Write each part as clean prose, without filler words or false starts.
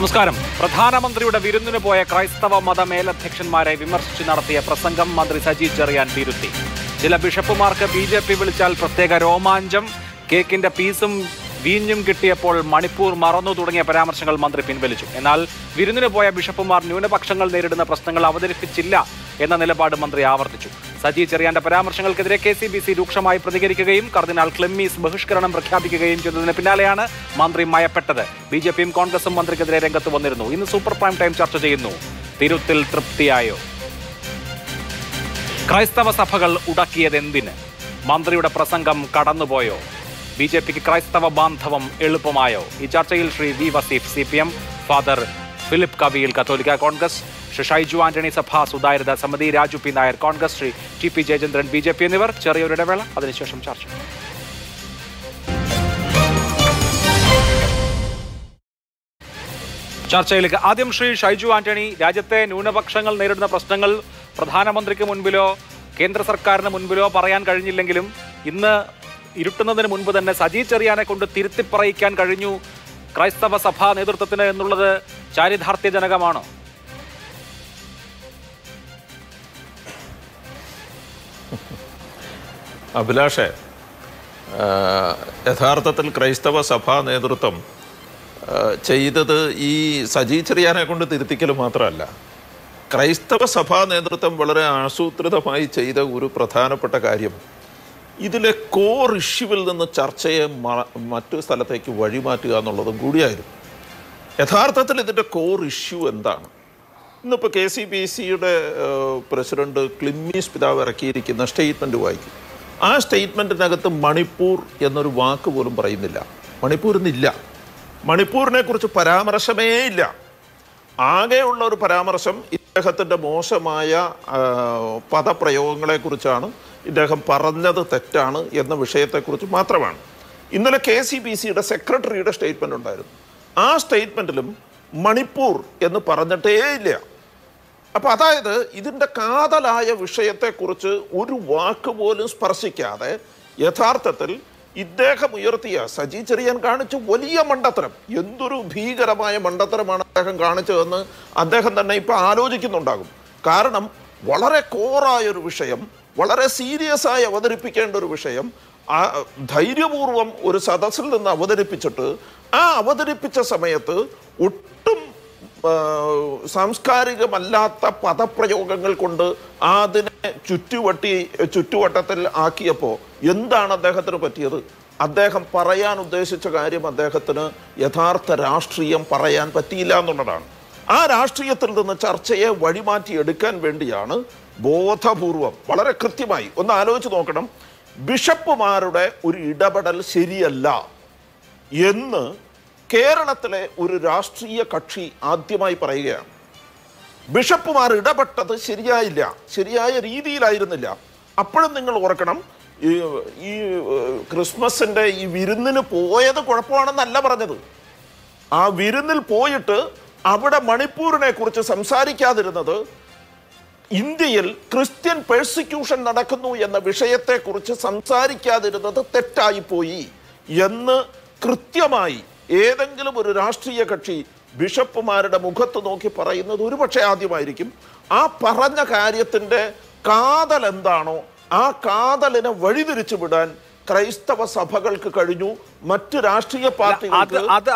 നമസ്കാരം. പ്രധാനമന്ത്രിയുടെ വിരുന്നിന് പോയ ക്രൈസ്തവ മത മേലധ്യക്ഷന്മാരെ വിമർശിച്ച് നടത്തിയ പ്രസംഗം മന്ത്രി സജി ചെറിയാൻ തിരുത്തി. ചില ബിഷപ്പുമാർക്ക് BJP വിളിച്ചാൽ പ്രത്യേക രോമാഞ്ചം, കേക്കിന്റെ പീസും വീഞ്ഞും കിട്ടിയപ്പോൾ മണിപ്പൂർ മറന്നു തുടങ്ങിയ പരാമർശങ്ങൾ മന്ത്രി പിൻവലിച്ചു. എന്നാൽ വിരുന്നിന് പോയ ബിഷപ്പുമാർ ന്യൂനപക്ഷങ്ങൾ നേരിടുന്ന പ്രശ്നങ്ങൾ അവതരിപ്പിച്ചില്ല എന്ന നിലപാട് മന്ത്രി ആവർത്തിച്ചു. സജി ചെറിയാന്റെ പരാമർശങ്ങൾക്കെതിരെ KCBC രൂക്ഷമായി പ്രതികരിക്കുകയും കർദിനാൾ ക്ലെമ്മീസ് ബഹിഷ്കരണം പ്രഖ്യാപിക്കുകയും ചെയ്തതിന് പിന്നാലെയാണ് മന്ത്രി മയപ്പെട്ടത്. BJPയും കോൺഗ്രസും മന്ത്രിക്കെതിരെ രംഗത്ത് വന്നിരുന്നു. ഇന്ന് സൂപ്പർ പ്രൈം ടൈം ചർച്ച ചെയ്യുന്നു. തിരുത്തിൽ തൃപ്തിയായോ? ക്രൈസ്തവ സഭകൾ ഉടക്കിയതെന്തിന്? മന്ത്രിയുടെ പ്രസംഗം കടന്നുപോയോ? BJPക്ക് ക്രൈസ്തവ ബാന്ധവം എളുപ്പമായോ? ഈ ചർച്ചയിൽ Shri V Wasif CPM, father Philip കവിയിൽ കത്തോലിക്ക കോൺഗ്രസ്, ശ്രീ ഷൈജു ആന്റണി സഭ സുതാര്യത സമിതി, Raju P Nair Congress, Shri TP Jayachandran BJP എന്നിവർ. ചെറിയൊരു ഇടവേള, അതിനുശേഷം ചർച്ച. ചർച്ചയിലേക്ക് ആദ്യം ശ്രീ ഷൈജു ആന്റണി. രാജ്യത്തെ ന്യൂനപക്ഷങ്ങൾ നേരിടുന്ന പ്രശ്നങ്ങൾ പ്രധാനമന്ത്രിക്ക് മുൻപിലോ കേന്ദ്ര സർക്കാരിന് മുൻപിലോ പറയാൻ കഴിഞ്ഞില്ലെങ്കിലും ഇന്ന് ഇരുട്ടുന്നതിന് മുൻപ് തന്നെ സജി ചെറിയാനെ കൊണ്ട് തിരുത്തിപ്പറയിക്കാൻ കഴിഞ്ഞു ക്രൈസ്തവ സഭാ നേതൃത്വത്തിന് എന്നുള്ളത് ചാരിതാർത്ഥ്യജനകമാണോ? അഭിലാഷേ, യഥാർത്ഥത്തിൽ ക്രൈസ്തവ സഭാ നേതൃത്വം ചെയ്തത് ഈ സജി ചെറിയാനെ കൊണ്ട് തിരുത്തിക്കൽ മാത്രമല്ല, ക്രൈസ്തവ സഭാ നേതൃത്വം വളരെ ആസൂത്രിതമായി ചെയ്ത ഒരു പ്രധാനപ്പെട്ട കാര്യം ഇതിലെ കോർ ഇഷ്യൂവിൽ നിന്ന് ചർച്ചയെ മറ്റു സ്ഥലത്തേക്ക് വഴിമാറ്റുക എന്നുള്ളതും കൂടിയായിരുന്നു. യഥാർത്ഥത്തിൽ ഇതിൻ്റെ കോർ ഇഷ്യൂ എന്താണ്? ഇന്നിപ്പോൾ KCBCയുടെ പ്രസിഡന്റ് ക്ലിമ്മീസ് പിതാവ് ഇറക്കിയിരിക്കുന്ന സ്റ്റേറ്റ്മെൻറ്റ് വായിക്കും. ആ സ്റ്റേറ്റ്മെൻറ്റിനകത്ത് മണിപ്പൂർ എന്നൊരു വാക്ക് പോലും പറയുന്നില്ല. മണിപ്പൂരിന്നില്ല. മണിപ്പൂരിനെ കുറിച്ച് പരാമർശമേ ഇല്ല. ആകെയുള്ള ഒരു പരാമർശം ഇദ്ദേഹത്തിൻ്റെ മോശമായ പദപ്രയോഗങ്ങളെക്കുറിച്ചാണ്. ഇദ്ദേഹം പറഞ്ഞത് തെറ്റാണ് എന്ന വിഷയത്തെക്കുറിച്ച് മാത്രമാണ്. ഇന്നലെ KCBCയുടെ സെക്രട്ടറിയുടെ സ്റ്റേറ്റ്മെൻ്റ് ഉണ്ടായിരുന്നു. ആ സ്റ്റേറ്റ്മെൻറ്റിലും മണിപ്പൂർ എന്ന് പറഞ്ഞിട്ടേ ഇല്ല. അപ്പം അതായത് ഇതിൻ്റെ കാതലായ വിഷയത്തെക്കുറിച്ച് ഒരു വാക്ക് പോലും സ്പർശിക്കാതെ യഥാർത്ഥത്തിൽ ഇദ്ദേഹം ഉയർത്തിയ സജി ചെറിയാൻ കാണിച്ച വലിയ മണ്ടത്തരം, എന്തൊരു ഭീകരമായ മണ്ടത്തരമാണ് അദ്ദേഹം കാണിച്ചതെന്ന് അദ്ദേഹം തന്നെ ഇപ്പോൾ ആലോചിക്കുന്നുണ്ടാകും. കാരണം വളരെ കോറായൊരു വിഷയം, വളരെ സീരിയസ് ആയി അവതരിപ്പിക്കേണ്ട ഒരു വിഷയം ധൈര്യപൂർവം ഒരു സദസ്സിൽ നിന്ന് അവതരിപ്പിച്ചിട്ട് ആ അവതരിപ്പിച്ച സമയത്ത് ഒട്ടും സാംസ്കാരികമല്ലാത്ത പദപ്രയോഗങ്ങൾ കൊണ്ട് അതിനെ ചുറ്റുവട്ടത്തിൽ ആക്കിയപ്പോൾ എന്താണ് അദ്ദേഹത്തിന് പറ്റിയത്? അദ്ദേഹം പറയാൻ ഉദ്ദേശിച്ച കാര്യം അദ്ദേഹത്തിന് യഥാർത്ഥ രാഷ്ട്രീയം പറയാൻ പറ്റിയില്ല എന്നുള്ളതാണ്. ആ രാഷ്ട്രീയത്തിൽ നിന്ന് ചർച്ചയെ വഴിമാറ്റിയെടുക്കാൻ വേണ്ടിയാണ് ബോധപൂർവം വളരെ കൃത്യമായി ഒന്ന് ആലോചിച്ച് നോക്കണം. ബിഷപ്പുമാരുടെ ഒരു ഇടപെടൽ ശരിയല്ല എന്ന് കേരളത്തിലെ ഒരു രാഷ്ട്രീയ കക്ഷി ആദ്യമായി പറയുകയാണ്. ബിഷപ്പുമാർ ഇടപെട്ടത് ശരിയായില്ല, ശരിയായ രീതിയിലായിരുന്നില്ല. അപ്പോഴും നിങ്ങൾ ഓർക്കണം, ഈ ക്രിസ്മസിൻ്റെ ഈ വിരുന്നിന് പോയത് കുഴപ്പമാണെന്നല്ല പറഞ്ഞത്. ആ വിരുന്നിൽ പോയിട്ട് അവിടെ മണിപ്പൂരിനെ കുറിച്ച് സംസാരിക്കാതിരുന്നത് ഇന്ത്യയിൽ ക്രിസ്ത്യൻ പെർസിക്യൂഷൻ നടക്കുന്നു എന്ന വിഷയത്തെക്കുറിച്ച് സംസാരിക്കാതിരുന്നത് തെറ്റായിപ്പോയി എന്ന് കൃത്യമായി ഏതെങ്കിലും ഒരു രാഷ്ട്രീയ കക്ഷി ബിഷപ്പുമാരുടെ മുഖത്ത് നോക്കി പറയുന്നത് ഒരുപക്ഷെ ആദ്യമായിരിക്കും. ആ പറഞ്ഞ കാര്യത്തിൻ്റെ കാതൽ എന്താണോ ആ കാതലിനെ വഴിതിരിച്ചു വിടാൻ ക്രൈസ്തവ സഭകൾക്ക് കഴിഞ്ഞു. മറ്റ് രാഷ്ട്രീയ പാർട്ടികൾക്ക്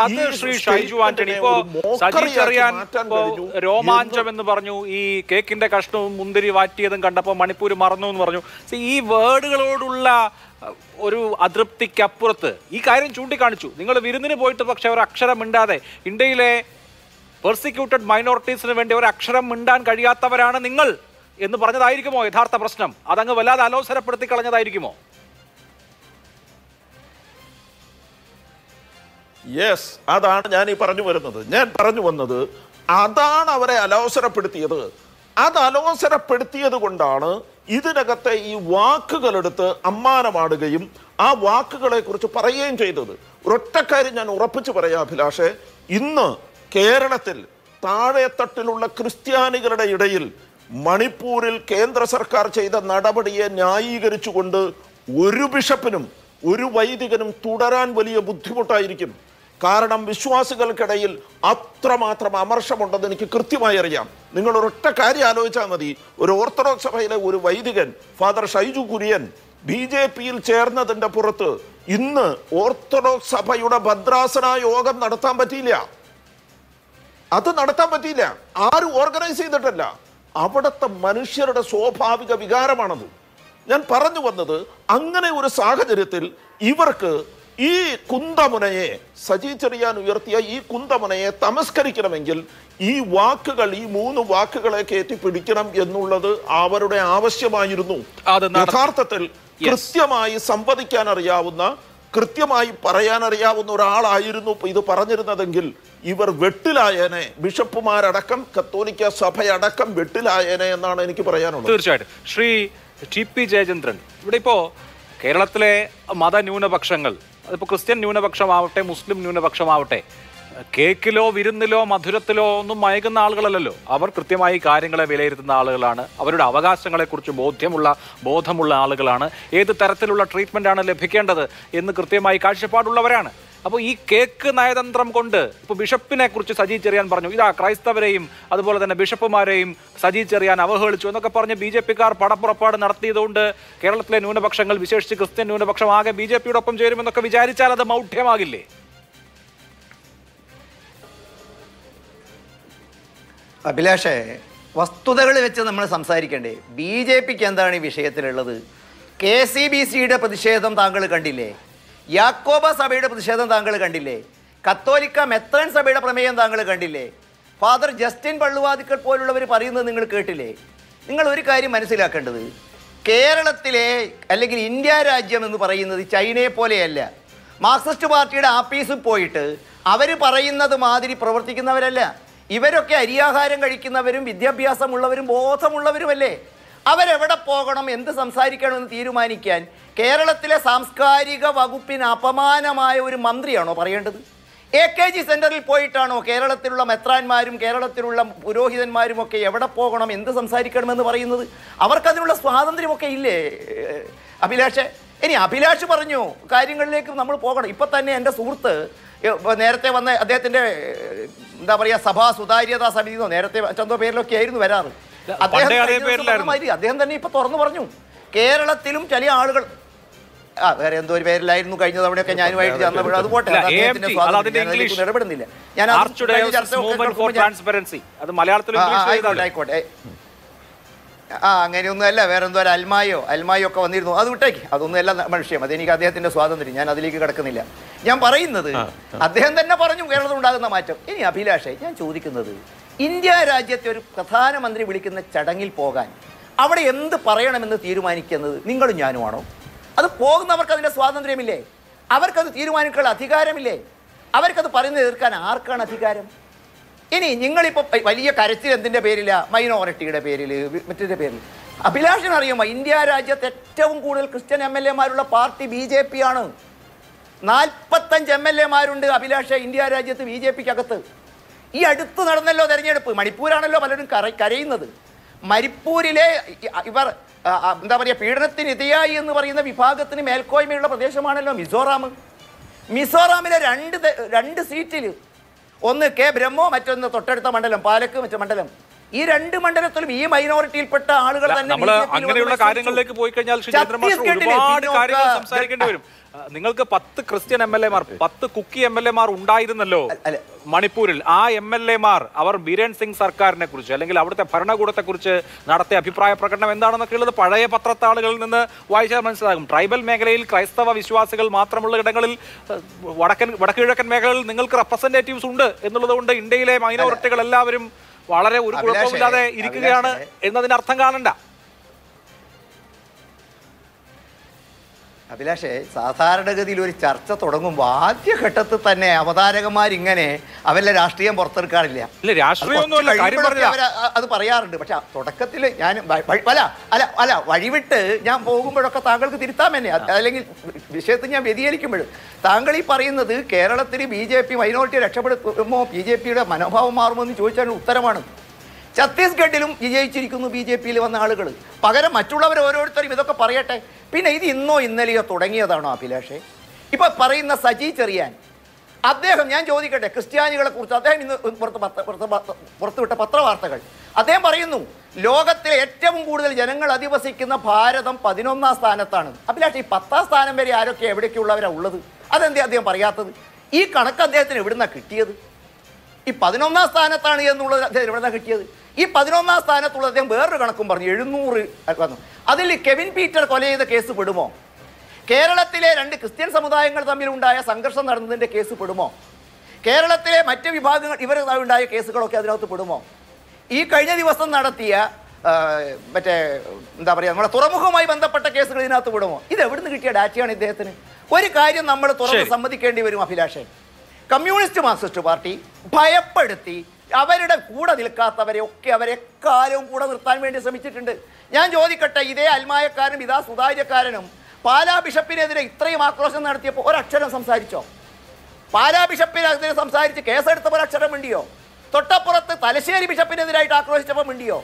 രോമാഞ്ചം എന്ന് പറഞ്ഞു, ഈ കേക്കിന്റെ കഷ്ണവും മുന്തിരി വാറ്റിയതും കണ്ടപ്പോൾ മണിപ്പൂർ മറന്നു എന്ന് പറഞ്ഞു. ഈ വേർഡുകളോടുള്ള ഒരു അതൃപ്തിക്കപ്പുറത്ത് ഈ കാര്യം ചൂണ്ടിക്കാണിച്ചു. നിങ്ങൾ വിരുന്നിന് പോയിട്ട് പക്ഷെ ഒരു അക്ഷരം മിണ്ടാതെ, ഇന്ത്യയിലെ പെർസിക്യൂട്ടഡ് മൈനോറിറ്റീസിന് വേണ്ടി ഒരു അക്ഷരം മിണ്ടാൻ കഴിയാത്തവരാണ് നിങ്ങൾ എന്ന് പറഞ്ഞതായിരിക്കുമോ യഥാർത്ഥ പ്രശ്നം? അതങ്ങ് വല്ലാതെ അലോസരപ്പെടുത്തി കളഞ്ഞതായിരിക്കുമോ? യെസ്, അതാണ് ഞാൻ ഈ പറഞ്ഞു വരുന്നത്. ഞാൻ പറഞ്ഞു വന്നത് അതാണ് അവരെ അലോസരപ്പെടുത്തിയത്. അത് അലോസരപ്പെടുത്തിയത് കൊണ്ടാണ് ഇതിനകത്തെ ഈ വാക്കുകളെടുത്ത് അമ്മാനമാടുകയും ആ വാക്കുകളെ കുറിച്ച് പറയുകയും ചെയ്തത്. ഒരൊറ്റക്കാര്യം ഞാൻ ഉറപ്പിച്ചു പറയാം അഭിലാഷേ, ഇന്ന് കേരളത്തിൽ താഴെത്തട്ടിലുള്ള ക്രിസ്ത്യാനികളുടെ ഇടയിൽ മണിപ്പൂരിൽ കേന്ദ്ര സർക്കാർ ചെയ്ത നടപടിയെ ന്യായീകരിച്ചുകൊണ്ട് ഒരു ബിഷപ്പിനും ഒരു വൈദികനും തുടരാൻ വലിയ ബുദ്ധിമുട്ടായിരിക്കും. കാരണം വിശ്വാസികൾക്കിടയിൽ അത്രമാത്രം അമർഷമുണ്ടെന്ന് എനിക്ക് കൃത്യമായി അറിയാം. നിങ്ങൾ ഒരൊറ്റ കാര്യം ആലോചിച്ചാൽ മതി. ഒരു ഓർത്തഡോക്സ് സഭയിലെ ഒരു വൈദികൻ ഫാദർ ഷൈജു കുര്യൻ BJP-യിൽ ചേർന്നതിൻ്റെ പുറത്ത് ഇന്ന് ഓർത്തഡോക്സ് സഭയുടെ ഭദ്രാസന യോഗം നടത്താൻ പറ്റിയില്ല. അത് നടത്താൻ പറ്റിയില്ല. ആരും ഓർഗനൈസ് ചെയ്തിട്ടല്ല. അവിടുത്തെ മനുഷ്യരുടെ സ്വാഭാവിക വികാരമാണത്. ഞാൻ പറഞ്ഞു വന്നത്, അങ്ങനെ ഒരു സാഹചര്യത്തിൽ ഇവർക്ക് ഈ കുന്തമുനയെ, സജി ചെറിയാൻ ഉയർത്തിയ ഈ കുന്തമുനയെ തമസ്കരിക്കണമെങ്കിൽ ഈ വാക്കുകൾ, ഈ 3 വാക്കുകളെ കയറ്റി പിടിക്കണം എന്നുള്ളത് അവരുടെ ആവശ്യമായിരുന്നു. യഥാർത്ഥത്തിൽ കൃത്യമായി സംവദിക്കാൻ അറിയാവുന്ന, കൃത്യമായി പറയാൻ അറിയാവുന്ന ഒരാളായിരുന്നു ഇത് പറഞ്ഞിരുന്നതെങ്കിൽ ഇവർ വെട്ടിലായേനെ. ബിഷപ്പുമാരടക്കം കത്തോലിക്ക സഭയടക്കം വെട്ടിലായേനെ എന്നാണ് എനിക്ക് പറയാനുള്ളത്. തീർച്ചയായിട്ടും. ശ്രീ TP ജയചന്ദ്രൻ, ഇവിടെ ഇപ്പോൾ കേരളത്തിലെ മതന്യൂനപക്ഷങ്ങൾ, അതിപ്പോൾ ക്രിസ്ത്യൻ ന്യൂനപക്ഷമാവട്ടെ മുസ്ലിം ന്യൂനപക്ഷമാവട്ടെ, കേക്കിലോ വിരുന്നിലോ മധുരത്തിലോ ഒന്നും മയകുന്ന ആളുകളല്ലല്ലോ. അവർ കൃത്യമായി കാര്യങ്ങളെ വിലയിരുത്തുന്ന ആളുകളാണ്. അവരുടെ അവകാശങ്ങളെക്കുറിച്ച് ബോധമുള്ള ആളുകളാണ്. ഏത് തരത്തിലുള്ള ട്രീറ്റ്മെൻറ്റാണ് ലഭിക്കേണ്ടത് എന്ന് കൃത്യമായി കാഴ്ചപ്പാടുള്ളവരാണ്. അപ്പോൾ ഈ കേക്ക് നയതന്ത്രം കൊണ്ട് ഇപ്പോൾ ബിഷപ്പിനെ കുറിച്ച് സജി ചെറിയാൻ പറഞ്ഞു, ഇതാ ക്രൈസ്തവരെയും അതുപോലെ തന്നെ ബിഷപ്പുമാരെയും സജി ചെറിയാൻ അവഹേളിച്ചു എന്നൊക്കെ പറഞ്ഞ് BJP-ക്കാർ പടപ്പുറപ്പാട് നടത്തിയതുകൊണ്ട് കേരളത്തിലെ ന്യൂനപക്ഷങ്ങൾ, വിശേഷിച്ച് ക്രിസ്ത്യൻ ന്യൂനപക്ഷം ആകെ BJP-യുടെ ഒപ്പം ചേരുമെന്നൊക്കെ വിചാരിച്ചാൽ അത് മൗഢ്യമാകില്ലേ? അഭിലാഷേ, വസ്തുതകൾ വെച്ച് നമ്മൾ സംസാരിക്കണ്ടേ? BJP-ക്ക് എന്താണ് ഈ വിഷയത്തിലുള്ളത്? KCBC-യുടെ പ്രതിഷേധം താങ്കൾ കണ്ടില്ലേ? യാക്കോബ സഭയുടെ പ്രതിഷേധം താങ്കൾ കണ്ടില്ലേ? കത്തോലിക്ക മെത്രൻ സഭയുടെ പ്രമേയം താങ്കൾ കണ്ടില്ലേ? ഫാദർ ജസ്റ്റിൻ പള്ളുവാതിക്കൽ പോലുള്ളവർ പറയുന്നത് നിങ്ങൾ കേട്ടില്ലേ? നിങ്ങൾ ഒരു കാര്യം മനസ്സിലാക്കേണ്ടത്, കേരളത്തിലെ അല്ലെങ്കിൽ ഇന്ത്യ രാജ്യം എന്ന് പറയുന്നത് ചൈനയെ പോലെയല്ല. മാർക്സിസ്റ്റ് പാർട്ടിയുടെ ആഫീസിൽ പോയിട്ട് അവർ പറയുന്നത് മാതിരി പ്രവർത്തിക്കുന്നവരല്ല. ഇവരൊക്കെ അരിയാഹാരം കഴിക്കുന്നവരും വിദ്യാഭ്യാസമുള്ളവരും ബോധമുള്ളവരുമല്ലേ? അവരെവിടെ പോകണം, എന്ത് സംസാരിക്കണമെന്ന് തീരുമാനിക്കാൻ കേരളത്തിലെ സാംസ്കാരിക വകുപ്പിന് അപമാനമായ ഒരു മന്ത്രിയാണോ പറയേണ്ടത്? AKG സെൻറ്ററിൽ പോയിട്ടാണോ കേരളത്തിലുള്ള മെത്രാന്മാരും കേരളത്തിലുള്ള പുരോഹിതന്മാരും ഒക്കെ എവിടെ പോകണം, എന്ത് സംസാരിക്കണമെന്ന് പറയുന്നത്? അവർക്കതിനുള്ള സ്വാതന്ത്ര്യമൊക്കെ ഇല്ലേ അഭിലാഷേ? ഇനി അഭിലാഷ് പറഞ്ഞു കാര്യങ്ങളിലേക്ക് നമ്മൾ പോകണം. ഇപ്പം തന്നെ എൻ്റെ സുഹൃത്ത് നേരത്തെ വന്ന അദ്ദേഹത്തിൻ്റെ എന്താ പറയുക സഭാ സുതാര്യതാ സമിതിന്നോ നേരത്തെ മറ്റെന്തോ പേരിലൊക്കെ ആയിരുന്നു വരാറ്. അദ്ദേഹം തന്നെ ഇപ്പൊ തുറന്നു പറഞ്ഞു, കേരളത്തിലും ചില ആളുകൾ വേറെ എന്തോ ഒരു പേരിലായിരുന്നു കഴിഞ്ഞ തവണയൊക്കെ ഞാനുമായിട്ട് ചേർന്നപ്പോൾ. അത് പോട്ടെ, ഇടപെടുന്നില്ല ഞാൻ. ആയിക്കോട്ടെ, അങ്ങനെയൊന്നും അല്ല. വേറെ എന്തോ ഒരു അൽമായോ ഒക്കെ വന്നിരുന്നു, അത് വിട്ടേക്ക്. അതൊന്നും അല്ല മനുഷ്യം. അതെനിക്ക് അദ്ദേഹത്തിന്റെ സ്വാതന്ത്ര്യം, ഞാൻ അതിലേക്ക് കിടക്കുന്നില്ല. ഞാൻ പറയുന്നത്, അദ്ദേഹം തന്നെ പറഞ്ഞു കേരളത്തിൽ ഉണ്ടാകുന്ന മാറ്റം. ഇനി അഭിലാഷേ, ഞാൻ ചോദിക്കുന്നത്, ഇന്ത്യ രാജ്യത്തെ ഒരു പ്രധാനമന്ത്രി വിളിക്കുന്ന ചടങ്ങിൽ പോകാൻ അവിടെ എന്ത് പറയണമെന്ന് തീരുമാനിക്കുന്നത് നിങ്ങളും ഞാനുമാണോ? അത് പോകുന്നവർക്ക് അതിൻ്റെ സ്വാതന്ത്ര്യമില്ലേ? അവർക്കത് തീരുമാനിക്കാനുള്ള അധികാരമില്ലേ? അവർക്കത് പറയുന്നത് എതിർക്കാൻ ആർക്കാണ് അധികാരം? ഇനി നിങ്ങളിപ്പോൾ വലിയ കരച്ചിൽ എന്തിൻ്റെ പേരില്ല? മൈനോറിറ്റിയുടെ പേരിൽ, മറ്റേ പേരിൽ. അഭിലാഷിനറിയുമോ, ഇന്ത്യ രാജ്യത്ത് ഏറ്റവും കൂടുതൽ ക്രിസ്ത്യൻ MLA-മാരുള്ള പാർട്ടി BJP ആണ്. 45 MLA-മാരുണ്ട് അഭിലാഷ് ഇന്ത്യ രാജ്യത്ത് BJP-ക്കകത്ത്. ഈ അടുത്ത് നടന്നല്ലോ തെരഞ്ഞെടുപ്പ്. മണിപ്പൂരാണല്ലോ പലരും കരയുന്നത്. മണിപ്പൂരിലെ ഇവർ എന്താ പറയുക, പീഡനത്തിന് ഇരയായി എന്ന് പറയുന്ന വിഭാഗത്തിന് മേൽക്കോയ്മയുള്ള പ്രദേശമാണല്ലോ മിസോറാം. മിസോറാമിലെ രണ്ട് സീറ്റിൽ, ഒന്ന് K ബ്രഹ്മോ, മറ്റൊന്ന് തൊട്ടടുത്ത മണ്ഡലം പാലക്ക്, മറ്റു മണ്ഡലം. ഈ 2 മണ്ഡലത്തിലും ഈ മൈനോറിറ്റിയിൽപ്പെട്ട ആളുകൾ തന്നെ. അങ്ങനെയുള്ള കാര്യങ്ങളിലേക്ക് പോയി കഴിഞ്ഞാൽ ഒരുപാട് കാര്യങ്ങൾ സംസാരിക്കേണ്ടി വരും. നിങ്ങൾക്ക് 10 ക്രിസ്ത്യൻ MLA-മാർ, 10 കുക്കി MLA-മാർ ഉണ്ടായിരുന്നല്ലോ മണിപ്പൂരിൽ. ആ MLA-മാർ അവർ ബീരൻ സിംഗ് സർക്കാരിനെ കുറിച്ച് അല്ലെങ്കിൽ അവിടുത്തെ ഭരണകൂടത്തെ കുറിച്ച് നടത്തിയ അഭിപ്രായ പ്രകടനം എന്താണെന്നൊക്കെ ഉള്ളത് പഴയ പത്രത്താളുകളിൽ നിന്ന് വായിച്ചാൽ മനസ്സിലാകും. ട്രൈബൽ മേഖലയിൽ ക്രൈസ്തവ വിശ്വാസികൾ മാത്രമുള്ള ഇടങ്ങളിൽ, വടക്ക് കിഴക്കൻ മേഖലകളിൽ നിങ്ങൾക്ക് റെപ്രസെന്റേറ്റീവ്സ് ഉണ്ട് എന്നുള്ളത് കൊണ്ട് ഇന്ത്യയിലെ മൈനോറിറ്റികൾ എല്ലാവരും വളരെ ഒരു കുഴപ്പമില്ലാതെ ഇരിക്കുകയാണ് എന്നതിന് അർത്ഥം കാണണ്ട. അഭിലാഷേ, സാധാരണഗതിയിൽ ഒരു ചർച്ച തുടങ്ങുമ്പോൾ ആദ്യഘട്ടത്തിൽ തന്നെ അവതാരകന്മാരിങ്ങനെ അവരുടെ രാഷ്ട്രീയം പുറത്തെടുക്കാറില്ല. അത് പറയാറുണ്ട്. പക്ഷെ തുടക്കത്തിൽ ഞാൻ വഴിവിട്ട് ഞാൻ പോകുമ്പോഴൊക്കെ താങ്കൾക്ക് തിരുത്താൻ തന്നെ, അല്ലെങ്കിൽ വിഷയത്തിൽ ഞാൻ വ്യതിചലിക്കുമ്പോഴും താങ്കൾ ഈ പറയുന്നത് കേരളത്തിൽ BJP മൈനോറിറ്റി രക്ഷപ്പെടുത്തുമോ, BJP-യുടെ മനോഭാവം മാറുമോ എന്ന് ചോദിച്ചാൽ ഉത്തരമാണ്. ഛത്തീസ്ഗഡിലും വിജയിച്ചിരിക്കുന്നു BJP-യിൽ വന്ന ആളുകൾ. പകരം മറ്റുള്ളവർ ഓരോരുത്തരും ഇതൊക്കെ പറയട്ടെ. പിന്നെ ഇത് ഇന്നോ ഇന്നലെയോ തുടങ്ങിയതാണോ അഭിലാഷേ? ഇപ്പൊ പറയുന്ന സജി ചെറിയാൻ അദ്ദേഹം, ഞാൻ ചോദിക്കട്ടെ, ക്രിസ്ത്യാനികളെ കുറിച്ച് അദ്ദേഹം ഇന്ന് പുറത്തുവിട്ട പത്രവാർത്തകൾ, അദ്ദേഹം പറയുന്നു ലോകത്തിലെ ഏറ്റവും കൂടുതൽ ജനങ്ങൾ അധിവസിക്കുന്ന ഭാരതം 11ാം സ്ഥാനത്താണ്. അഭിലാഷ്, ഈ 10ാം സ്ഥാനം വരെ ആരൊക്കെ എവിടേക്കുള്ളവരാണ് ഉള്ളത്? അതെന്താ അദ്ദേഹം പറയാത്തത്? ഈ കണക്ക് അദ്ദേഹത്തിന് എവിടുന്നാണ് കിട്ടിയത്? ഈ 11ാം സ്ഥാനത്താണ് എന്നുള്ളത് അദ്ദേഹം എവിടുന്നാണ് കിട്ടിയത്? ഈ 11ാം സ്ഥാനത്തുള്ള അദ്ദേഹം വേറൊരു കണക്കും പറഞ്ഞു, 700 വന്നു. അതിൽ കെവിൻ പീറ്റർ കൊല ചെയ്ത കേസ് പെടുമോ? കേരളത്തിലെ 2 ക്രിസ്ത്യൻ സമുദായങ്ങൾ തമ്മിലുണ്ടായ സംഘർഷം നടന്നതിൻ്റെ കേസ് പെടുമോ? കേരളത്തിലെ മറ്റ് വിഭാഗങ്ങൾ ഉണ്ടായ കേസുകളൊക്കെ അതിനകത്ത് പെടുമോ? ഈ കഴിഞ്ഞ ദിവസം നടത്തിയ എന്താ പറയുക, നമ്മുടെ തുറമുഖവുമായി ബന്ധപ്പെട്ട കേസുകൾ ഇതിനകത്ത് പെടുമോ? ഇത് എവിടുന്ന് കിട്ടിയ ഡാറ്റയാണ് ഇദ്ദേഹത്തിന്? ഒരു കാര്യം നമ്മൾ തുറന്ന് സമ്മതിക്കേണ്ടി വരും അഭിലാഷേ, കമ്മ്യൂണിസ്റ്റ് മാർക്സിസ്റ്റ് പാർട്ടി ഭയപ്പെടുത്തി അവരുടെ കൂടെ നിൽക്കാത്തവരെ ഒക്കെ അവരെക്കാലവും കൂടെ നിർത്താൻ വേണ്ടി ശ്രമിച്ചിട്ടുണ്ട്. ഞാൻ ചോദിക്കട്ടെ, ഇതേ അൽമായക്കാരനും ഇതാ സുതാര്യക്കാരനും പാലാ ബിഷപ്പിനെതിരെ ഇത്രയും ആക്രോശം നടത്തിയപ്പോൾ ഒരക്ഷരം സംസാരിച്ചോ? പാലാ ബിഷപ്പിനെതിരെ സംസാരിച്ച് കേസെടുത്തപ്പോൾ ഒരക്ഷരം മിണ്ടിയോ? തൊട്ടപ്പുറത്ത് തലശ്ശേരി ബിഷപ്പിനെതിരായിട്ട് ആക്രോശിച്ചപ്പോൾ മിണ്ടിയോ?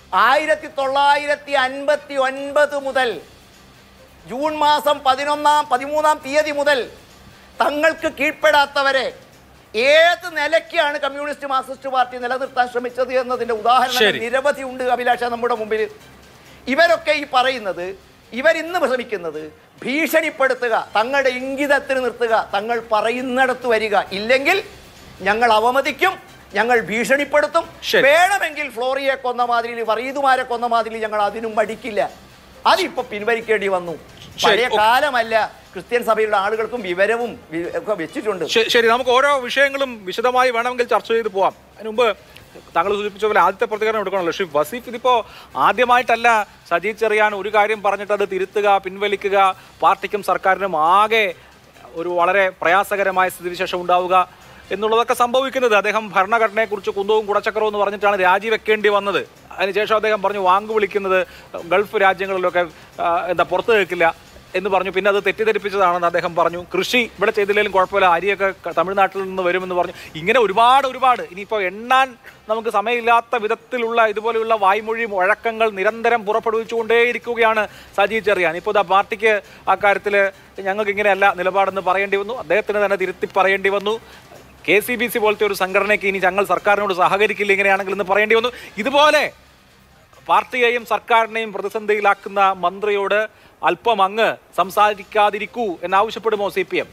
1959 മുതൽ ജൂൺ മാസം 13-ാം തീയതി മുതൽ തങ്ങൾക്ക് കീഴ്പ്പെടാത്തവരെ ഏത് നിലയ്ക്കാണ് കമ്മ്യൂണിസ്റ്റ് മാർക്സിസ്റ്റ് പാർട്ടി നിലനിർത്താൻ ശ്രമിച്ചത് എന്നതിൻ്റെ ഉദാഹരണങ്ങൾ നിരവധി ഉണ്ട് അഭിലാഷ നമ്മുടെ മുമ്പിൽ. ഇവരൊക്കെ ഈ പറയുന്നത്, ഇവരിന്ന് ശ്രമിക്കുന്നത് ഭീഷണിപ്പെടുത്തുക, തങ്ങളുടെ ഇംഗിതത്തിന് നിർത്തുക, തങ്ങൾ പറയുന്നിടത്ത് വരിക, ഇല്ലെങ്കിൽ ഞങ്ങൾ അവമതിക്കും, ഞങ്ങൾ ഭീഷണിപ്പെടുത്തും, വേണമെങ്കിൽ ഫ്ലോറിയെ കൊന്ന മാതിരി വറീദുമാരെ കൊന്ന മാതിരി ഞങ്ങൾ അതിനും മടിക്കില്ല. അതിപ്പോ പിൻവലിക്കേണ്ടി വന്നു. പഴയ കാലമല്ല, ക്രിസ്ത്യൻ സഭയിലുള്ള ആളുകൾക്കും വിവരവും ഒക്കെ വെച്ചിട്ടുണ്ട്. ശരി, നമുക്ക് ഓരോ വിഷയങ്ങളും വിശദമായി വേണമെങ്കിൽ ചർച്ച ചെയ്ത് പോവാം. അതിന് മുമ്പ് താങ്കൾ സൂചിപ്പിച്ച പോലെ ആദ്യത്തെ പ്രതികരണം എടുക്കണമല്ലോ. ശ്രീ വസീഫ്, ഇതിപ്പോ ആദ്യമായിട്ടല്ല സജി ചെറിയാൻ ഒരു കാര്യം പറഞ്ഞിട്ട് അത് തിരുത്തുക, പിൻവലിക്കുക, പാർട്ടിക്കും സർക്കാരിനും ആകെ ഒരു വളരെ പ്രയാസകരമായ സ്ഥിതിവിശേഷം ഉണ്ടാവുക എന്നുള്ളതൊക്കെ സംഭവിക്കുന്നത്. അദ്ദേഹം ഭരണഘടനയെക്കുറിച്ച് കുന്തവും കുടച്ചക്രവും എന്ന് പറഞ്ഞിട്ടാണ് രാജിവെക്കേണ്ടി വന്നത്. അതിനുശേഷം അദ്ദേഹം പറഞ്ഞു വാങ്ങു വിളിക്കുന്നത് ഗൾഫ് രാജ്യങ്ങളിലൊക്കെ പുറത്ത് കേൾക്കില്ല എന്ന് പറഞ്ഞു. പിന്നെ അത് തെറ്റിദ്ധരിപ്പിച്ചതാണെന്ന് അദ്ദേഹം പറഞ്ഞു. കൃഷി ഇവിടെ ചെയ്തില്ലെങ്കിലും കുഴപ്പമില്ല, അരിയൊക്കെ തമിഴ്നാട്ടിൽ നിന്ന് വരുമെന്ന് പറഞ്ഞു. ഇങ്ങനെ ഒരുപാട് ഇനിയിപ്പോൾ എണ്ണാൻ നമുക്ക് സമയമില്ലാത്ത വിധത്തിലുള്ള ഇതുപോലെയുള്ള വായ്മൊഴി മുഴക്കങ്ങൾ നിരന്തരം പുറപ്പെടുവിച്ചുകൊണ്ടേയിരിക്കുകയാണ് സജി ചെറിയാൻ. ഇപ്പോൾ പാർട്ടിക്ക് അക്കാര്യത്തിൽ ഞങ്ങൾക്ക് ഇങ്ങനെയല്ല നിലപാടെന്ന് പറയേണ്ടി വന്നു, അദ്ദേഹത്തിന് തന്നെ തിരുത്തി പറയേണ്ടി വന്നു. KCBC പോലത്തെ ഒരു സംഘടനയ്ക്ക് ഇനി ഞങ്ങൾ സർക്കാരിനോട് സഹകരിക്കില്ല ഇങ്ങനെയാണെങ്കിൽ എന്ന് പറയേണ്ടി വന്നു. ഇതുപോലെ പാർട്ടിയെയും സർക്കാരിനെയും പ്രതിസന്ധിയിലാക്കുന്ന മന്ത്രിയോട് അല്പം അങ്ങ് സംസാരിക്കാതിരിക്കൂ എന്നാവശ്യപ്പെടുമോ CPM?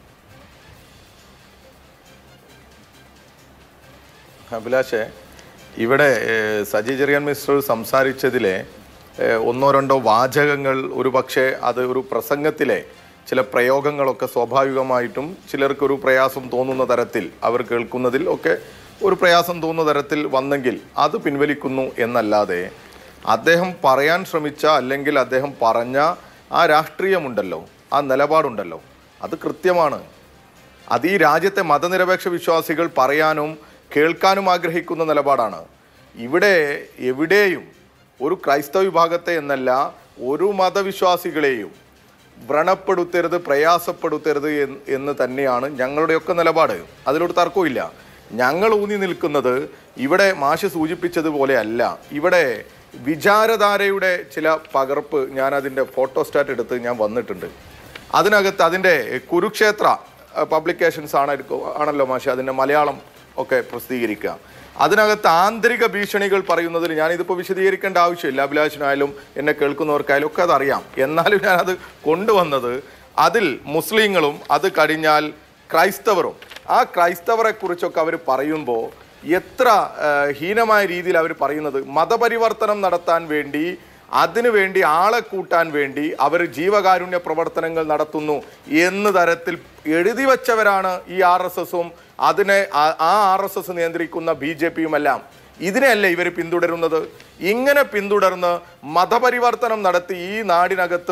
അഭിലാഷേ, ഇവിടെ സജി ചെറിയാൻ മിനിസ്റ്റർ സംസാരിച്ചതിലെ 1-2 വാചകങ്ങൾ ഒരു പക്ഷേ അത് ഒരു പ്രസംഗത്തിലെ ചില പ്രയോഗങ്ങളൊക്കെ സ്വാഭാവികമായിട്ടും ചിലർക്കൊരു പ്രയാസം തോന്നുന്ന തരത്തിൽ, അവർ കേൾക്കുന്നതിൽ ഒക്കെ ഒരു പ്രയാസം തോന്നുന്ന തരത്തിൽ വന്നെങ്കിൽ അത് പിൻവലിക്കുന്നു എന്നല്ലാതെ അദ്ദേഹം പറയാൻ ശ്രമിച്ച അല്ലെങ്കിൽ അദ്ദേഹം പറഞ്ഞ ആ രാഷ്ട്രീയമുണ്ടല്ലോ, ആ നിലപാടുണ്ടല്ലോ, അത് കൃത്യമാണ്. അത് ഈ രാജ്യത്തെ മതനിരപേക്ഷ വിശ്വാസികൾ പറയാനും കേൾക്കാനും ആഗ്രഹിക്കുന്ന നിലപാടാണ്. ഇവിടെ എവിടെയും ഒരു ക്രൈസ്തവ വിഭാഗത്തെ എന്നല്ല ഒരു മതവിശ്വാസികളെയും വ്രണപ്പെടുത്തരുത്, പ്രയാസപ്പെടുത്തരുത് എന്ന് തന്നെയാണ് ഞങ്ങളുടെയൊക്കെ നിലപാട്. അതിലൊരു തർക്കമില്ല. ഞങ്ങൾ ഊന്നി നിൽക്കുന്നത് ഇവിടെ മാഷ് സൂചിപ്പിച്ചതുപോലെ അല്ല. ഇവിടെ വിചാരധാരയുടെ ചില പകർപ്പ്, ഞാൻ അതിൻ്റെ ഫോട്ടോസ്റ്റാറ്റ് എടുത്ത് ഞാൻ വന്നിട്ടുണ്ട്. അതിനകത്ത് അതിൻ്റെ കുരുക്ഷേത്ര പബ്ലിക്കേഷൻസ് ആണല്ലോ മാഷ് അതിൻ്റെ മലയാളം ഒക്കെ പ്രസിദ്ധീകരിക്കുക. അതിനകത്ത് ആന്തരിക ഭീഷണികൾ പറയുന്നതിൽ ഞാനിതിപ്പോൾ വിശദീകരിക്കേണ്ട ആവശ്യമില്ല. അഭിലാഷിനായാലും എന്നെ കേൾക്കുന്നവർക്കായാലും ഒക്കെ അതറിയാം. എന്നാലും ഞാനത് കൊണ്ടുവന്നത് അതിൽ മുസ്ലിങ്ങളും അത് കഴിഞ്ഞാൽ ക്രൈസ്തവരും, ആ ക്രൈസ്തവരെ കുറിച്ചൊക്കെ അവർ പറയുമ്പോൾ എത്ര ഹീനമായ രീതിയിൽ അവർ പറയുന്നത്, മതപരിവർത്തനം നടത്താൻ വേണ്ടി, അതിനുവേണ്ടി ആളെ കൂട്ടാൻ വേണ്ടി അവർ ജീവകാരുണ്യ പ്രവർത്തനങ്ങൾ നടത്തുന്നു എന്ന തരത്തിൽ എഴുതി വച്ചവരാണ് ഈ RSSും അതിനെ ആ RSS നിയന്ത്രിക്കുന്ന BJPയുമെല്ലാം. ഇതിനെയല്ലേ ഇവർ പിന്തുടരുന്നത്? ഇങ്ങനെ പിന്തുടർന്ന് മതപരിവർത്തനം നടത്തി ഈ നാടിനകത്ത്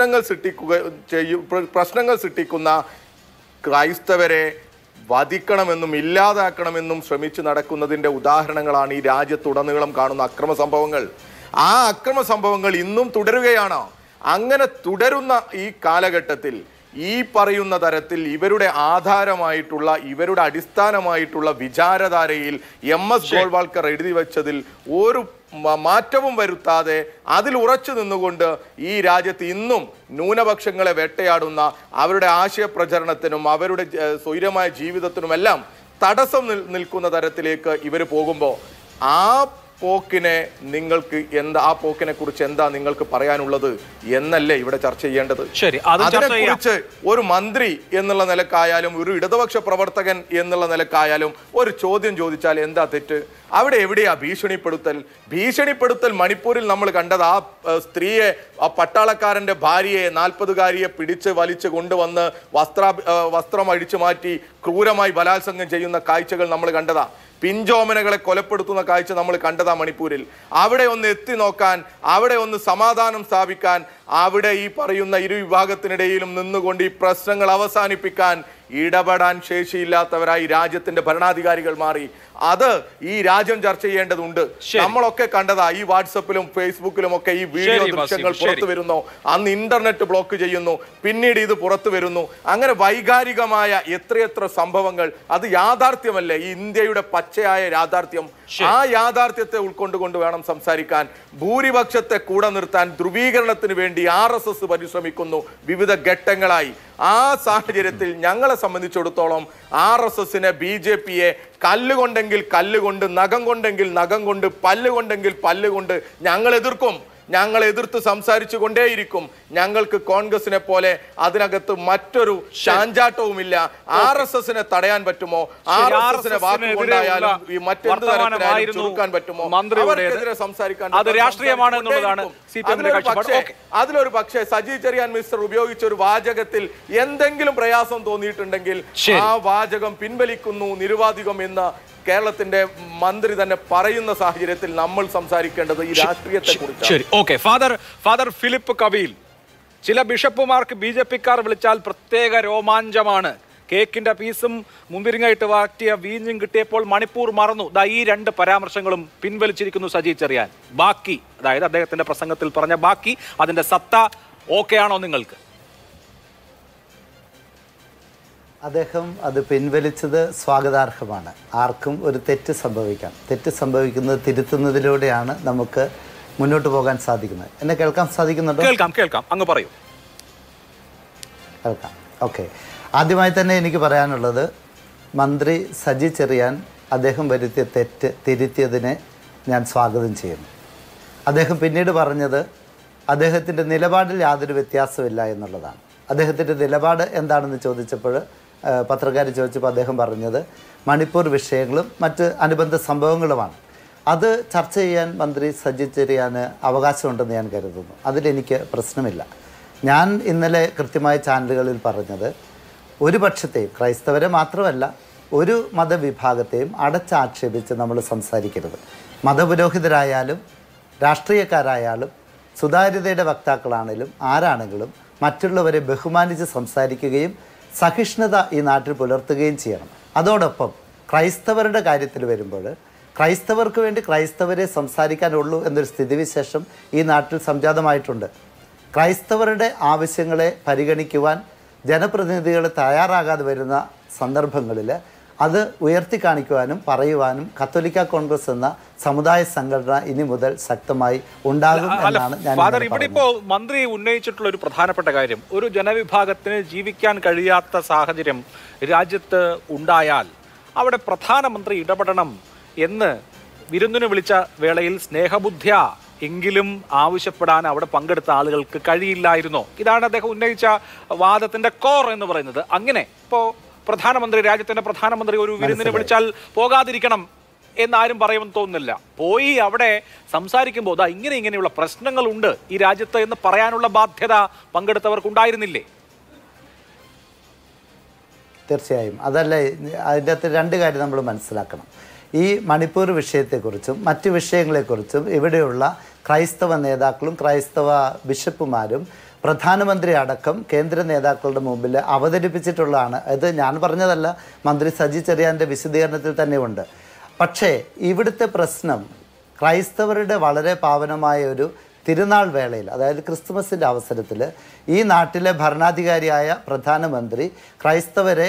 പ്രശ്നങ്ങൾ സൃഷ്ടിക്കുന്ന ക്രൈസ്തവരെ വധിക്കണമെന്നും ഇല്ലാതാക്കണമെന്നും ശ്രമിച്ച് നടക്കുന്നതിൻ്റെ ഉദാഹരണങ്ങളാണ് ഈ രാജ്യത്തുടനീളം കാണുന്ന അക്രമ സംഭവങ്ങൾ. ആ അക്രമ സംഭവങ്ങൾ ഇന്നും തുടരുകയാണ്. അങ്ങനെ തുടരുന്ന ഈ കാലഘട്ടത്തിൽ ഈ പറയുന്ന തരത്തിൽ ഇവരുടെ ആധാരമായിട്ടുള്ള, ഇവരുടെ അടിസ്ഥാനമായിട്ടുള്ള വിചാരധാരയിൽ MS ഗോൾവാൾക്കർ എഴുതി വെച്ചതിൽ ഒരു മാറ്റവും വരുത്താതെ അതിൽ ഉറച്ചു നിന്നുകൊണ്ട് ഈ രാജ്യത്ത് ഇന്നും ന്യൂനപക്ഷങ്ങളെ വേട്ടയാടുന്ന അവരുടെ ആശയപ്രചരണത്തിനും അവരുടെ സ്വൈരമായ ജീവിതത്തിനുമെല്ലാം തടസ്സം നിൽക്കുന്ന തരത്തിലേക്ക് ഇവർ പോകുമ്പോൾ ആ പോക്കിനെ നിങ്ങൾക്ക് ആ പോക്കിനെ കുറിച്ച് എന്താ നിങ്ങൾക്ക് പറയാനുള്ളത് എന്നല്ലേ ഇവിടെ ചർച്ച ചെയ്യേണ്ടത്. അതിനെക്കുറിച്ച് ഒരു മന്ത്രി എന്നുള്ള നിലക്കായാലും ഒരു ഇടതുപക്ഷ പ്രവർത്തകൻ എന്നുള്ള നിലക്കായാലും ഒരു ചോദ്യം ചോദിച്ചാൽ എന്താ തെറ്റ്? അവിടെ എവിടെയാ ഭീഷണിപ്പെടുത്തൽ? മണിപ്പൂരിൽ നമ്മൾ കണ്ടത് ആ സ്ത്രീയെ, ആ പട്ടാളക്കാരന്റെ ഭാര്യയെ, 40-കാരിയെ പിടിച്ച് വലിച്ചു കൊണ്ടുവന്ന് വസ്ത്രം അഴിച്ചു മാറ്റി ക്രൂരമായി ബലാത്സംഗം ചെയ്യുന്ന കാഴ്ചകൾ നമ്മൾ കണ്ടതാ. പിഞ്ചോമനകളെ കൊലപ്പെടുത്തുന്ന കാഴ്ച നമ്മൾ കണ്ടതാ മണിപ്പൂരിൽ. അവിടെ ഒന്ന് എത്തി നോക്കാൻ, അവിടെ ഒന്ന് സമാധാനം സ്ഥാപിക്കാൻ, അവിടെ ഈ പറയുന്ന ഇരു വിഭാഗത്തിനിടയിലും നിന്നുകൊണ്ട് ഈ പ്രശ്നങ്ങൾ അവസാനിപ്പിക്കാൻ ഇടപെടാൻ ശേഷിയില്ലാത്തവരായി രാജ്യത്തിന്റെ ഭരണാധികാരികൾ മാറി. അത് ഈ രാജ്യം ചർച്ച ചെയ്യേണ്ടതുണ്ട്. നമ്മളൊക്കെ കണ്ടതാ ഈ വാട്സപ്പിലും ഫേസ്ബുക്കിലും ഒക്കെ ഈ വീഡിയോ ദൃശ്യങ്ങൾ പുറത്തു വരുന്നു. അന്ന് ഇന്റർനെറ്റ് ബ്ലോക്ക് ചെയ്യുന്നു, പിന്നീട് ഇത് പുറത്തു വരുന്നു. അങ്ങനെ വൈകാരികമായ എത്രയെത്ര സംഭവങ്ങൾ. അത് യാഥാർത്ഥ്യമല്ലേ, ഈ ഇന്ത്യയുടെ പച്ചയായ യാഥാർത്ഥ്യം. ആ യാഥാർത്ഥ്യത്തെ ഉൾക്കൊണ്ടുകൊണ്ട് വേണം സംസാരിക്കാൻ. ഭൂരിപക്ഷത്തെ കൂടെ നിർത്താൻ ധ്രുവീകരണത്തിന് വേണ്ടി RSS പരിശ്രമിക്കുന്നു വിവിധ ഘട്ടങ്ങളായി. ആ സാഹചര്യത്തിൽ ഞങ്ങളെ സംബന്ധിച്ചിടത്തോളം RSSനെ, BJPയെ കല്ലുകൊണ്ടെങ്കിൽ കല്ലുകൊണ്ട്, നഖം കൊണ്ടെങ്കിൽ നഖം കൊണ്ട്, പല്ലുകൊണ്ടെങ്കിൽ പല്ലുകൊണ്ട് ഞങ്ങൾ എതിർക്കും. ഞങ്ങൾ എതിർത്ത് സംസാരിച്ചു കൊണ്ടേയിരിക്കും. ഞങ്ങൾക്ക് കോൺഗ്രസിനെ പോലെ അതിനകത്ത് മറ്റൊരു ചാഞ്ചാട്ടവുമില്ല. RSSനെ തടയാൻ പറ്റുമോ? RSSനെ വാക്കുകൊണ്ടായാലും മറ്റെന്ത് തരത്തിലായാലും ചുരുക്കാൻ പറ്റുമോ? അവർക്കെതിരെ സംസാരിക്കാൻ അത് രാഷ്ട്രീയമാണ് എന്നുള്ളതാണ് അതിലൊരു പക്ഷേ സജി ചെറിയാൻ മിസ്റ്റർ ഉപയോഗിച്ച ഒരു വാചകത്തിൽ എന്തെങ്കിലും പ്രയാസം തോന്നിയിട്ടുണ്ടെങ്കിൽ ആ വാചകം പിൻവലിക്കുന്നു, നിരുവാധികം എന്ന് കേരളത്തിന്റെ മന്ത്രി തന്നെ പറയുന്ന സാഹചര്യത്തിൽ നമ്മൾ സംസാരിക്കേണ്ടത് ഈ രാഷ്ട്രീയത്തെ കുറിച്ച്. ഫാദർ ഫിലിപ്പ് കവീൽ, ചില ബിഷപ്പുമാർക്ക് BJPക്കാർ വിളിച്ചാൽ പ്രത്യേക രോമാഞ്ചമാണ്. കേക്കിന്റെ പീസും മുന്തിരിങ്ങയിട്ട് വാറ്റിയ വീഞ്ഞും കിട്ടിയപ്പോൾ മണിപ്പൂർ മറന്നു. ഈ 2 പരാമർശങ്ങളും പിൻവലിച്ചിരിക്കുന്നു സജി ചെറിയാൻ. ബാക്കി, അതായത് അദ്ദേഹത്തിന്റെ പ്രസംഗത്തിൽ പറഞ്ഞ ബാക്കി, അതിന്റെ സത്ത ഓക്കെ ആണോ നിങ്ങൾക്ക്? അദ്ദേഹം അത് പിൻവലിച്ചത് സ്വാഗതാർഹമാണ്. ആർക്കും ഒരു തെറ്റ് സംഭവിക്കാം. തെറ്റ് സംഭവിക്കുന്നത് തിരുത്തുന്നതിലൂടെയാണ് നമുക്ക് മുന്നോട്ട് പോകാൻ സാധിക്കുന്നത്. എന്നെ കേൾക്കാൻ സാധിക്കുന്നുണ്ടോ? കേൾക്കാം, അങ്ങ് പറയൂ. കേൾക്കാം. ഓക്കെ. ആദ്യമായി തന്നെ എനിക്ക് പറയാനുള്ളത്, മന്ത്രി സജി ചെറിയാൻ അദ്ദേഹം വരുത്തിയ തെറ്റ് തിരുത്തിയതിനെ ഞാൻ സ്വാഗതം ചെയ്യുന്നു. അദ്ദേഹം പിന്നീട് പറഞ്ഞത് അദ്ദേഹത്തിൻ്റെ നിലപാടിൽ യാതൊരു വ്യത്യാസമില്ല എന്നുള്ളതാണ്. അദ്ദേഹത്തിൻ്റെ നിലപാട് എന്താണെന്ന് ചോദിച്ചപ്പോൾ, പത്രക്കാർ ചോദിച്ചപ്പോൾ അദ്ദേഹം പറഞ്ഞത് മണിപ്പൂർ വിഷയങ്ങളും മറ്റ് അനുബന്ധ സംഭവങ്ങളുമാണ്. അത് ചർച്ച ചെയ്യാൻ മന്ത്രി സജി ചെറിയാന് അവകാശമുണ്ടെന്ന് ഞാൻ കരുതുന്നു. അതിലെനിക്ക് പ്രശ്നമില്ല. ഞാൻ ഇന്നലെ കൃത്യമായ ചാനലുകളിൽ പറഞ്ഞത്, ഒരു പക്ഷത്തെയും, ക്രൈസ്തവരെ മാത്രമല്ല ഒരു മതവിഭാഗത്തെയും അടച്ചാക്ഷേപിച്ച് നമ്മൾ സംസാരിക്കരുത്. മതപുരോഹിതരായാലും രാഷ്ട്രീയക്കാരായാലും സുതാര്യതയുടെ വക്താക്കളാണെങ്കിലും ആരാണെങ്കിലും മറ്റുള്ളവരെ ബഹുമാനിച്ച് സംസാരിക്കുകയും സഹിഷ്ണുത ഈ നാട്ടിൽ പുലർത്തുകയും ചെയ്യണം. അതോടൊപ്പം ക്രൈസ്തവരുടെ കാര്യത്തിൽ വരുമ്പോൾ ക്രൈസ്തവർക്ക് വേണ്ടി ക്രൈസ്തവരെ സംസാരിക്കാനുള്ളൂ എന്നൊരു സ്ഥിതിവിശേഷം ഈ നാട്ടിൽ സംജാതമായിട്ടുണ്ട്. ക്രൈസ്തവരുടെ ആവശ്യങ്ങളെ പരിഗണിക്കുവാൻ ജനപ്രതിനിധികൾ തയ്യാറാകാതെ വരുന്ന സന്ദർഭങ്ങളിൽ അത് ഉയർത്തിക്കാണിക്കുവാനും പറയുവാനും കത്തോലിക്ക കോൺഗ്രസ് എന്ന സമുദായ സംഘടന ഇനി മുതൽ ശക്തമായി ഉണ്ടാകും എന്നാണ് ഞാൻ. ഇവിടെ ഇപ്പോൾ മന്ത്രി ഉന്നയിച്ചിട്ടുള്ള ഒരു പ്രധാനപ്പെട്ട കാര്യം, ഒരു ജനവിഭാഗത്തിന് ജീവിക്കാൻ കഴിയാത്ത സാഹചര്യം രാജ്യത്ത് ഉണ്ടായാൽ അവിടെ പ്രധാനമന്ത്രി ഇടപെടണം എന്ന് വിരുന്നിന് വിളിച്ച വേളയിൽ സ്നേഹബുദ്ധ്യ എങ്കിലും ആവശ്യപ്പെടാൻ അവിടെ പങ്കെടുത്ത ആളുകൾക്ക് കഴിയില്ലായിരുന്നോ? ഇതാണ് അദ്ദേഹം ഉന്നയിച്ച വാദത്തിന്റെ കോർ എന്ന് പറയുന്നത്. അങ്ങനെ ഇപ്പോൾ പ്രധാനമന്ത്രി, രാജ്യത്തിന്റെ പ്രധാനമന്ത്രി ഒരു വിരുന്നിന് വിളിച്ചാൽ പോകാതിരിക്കണം എന്നാരും പറയുമെന്ന് തോന്നുന്നില്ല. പോയി അവിടെ സംസാരിക്കുമ്പോൾ ഇങ്ങനെയുള്ള പ്രശ്നങ്ങളുണ്ട് ഈ രാജ്യത്ത് എന്ന് പറയാനുള്ള ബാധ്യത പങ്കെടുത്തവർക്കുണ്ടായിരുന്നില്ലേ? തീർച്ചയായും. അതല്ല, അതിൻ്റെ അകത്ത് 2 കാര്യം നമ്മൾ മനസ്സിലാക്കണം. ഈ മണിപ്പൂർ വിഷയത്തെക്കുറിച്ചും മറ്റ് വിഷയങ്ങളെക്കുറിച്ചും ഇവിടെയുള്ള ക്രൈസ്തവ നേതാക്കളും ക്രൈസ്തവ ബിഷപ്പുമാരും പ്രധാനമന്ത്രി അടക്കം കേന്ദ്ര നേതാക്കളുടെ മുമ്പിൽ അവതരിപ്പിച്ചിട്ടുള്ളതാണ്. ഇത് ഞാൻ പറഞ്ഞതല്ല, മന്ത്രി സജി ചെറിയാൻ്റെ വിശദീകരണത്തിൽ തന്നെയുണ്ട്. പക്ഷേ ഇവിടുത്തെ പ്രശ്നം ക്രൈസ്തവരുടെ വളരെ പാവനമായ ഒരു തിരുനാൾ വേളയിൽ, അതായത് ക്രിസ്തുമസിൻ്റെ അവസരത്തിൽ ഈ നാട്ടിലെ ഭരണാധികാരിയായ പ്രധാനമന്ത്രി ക്രൈസ്തവരെ,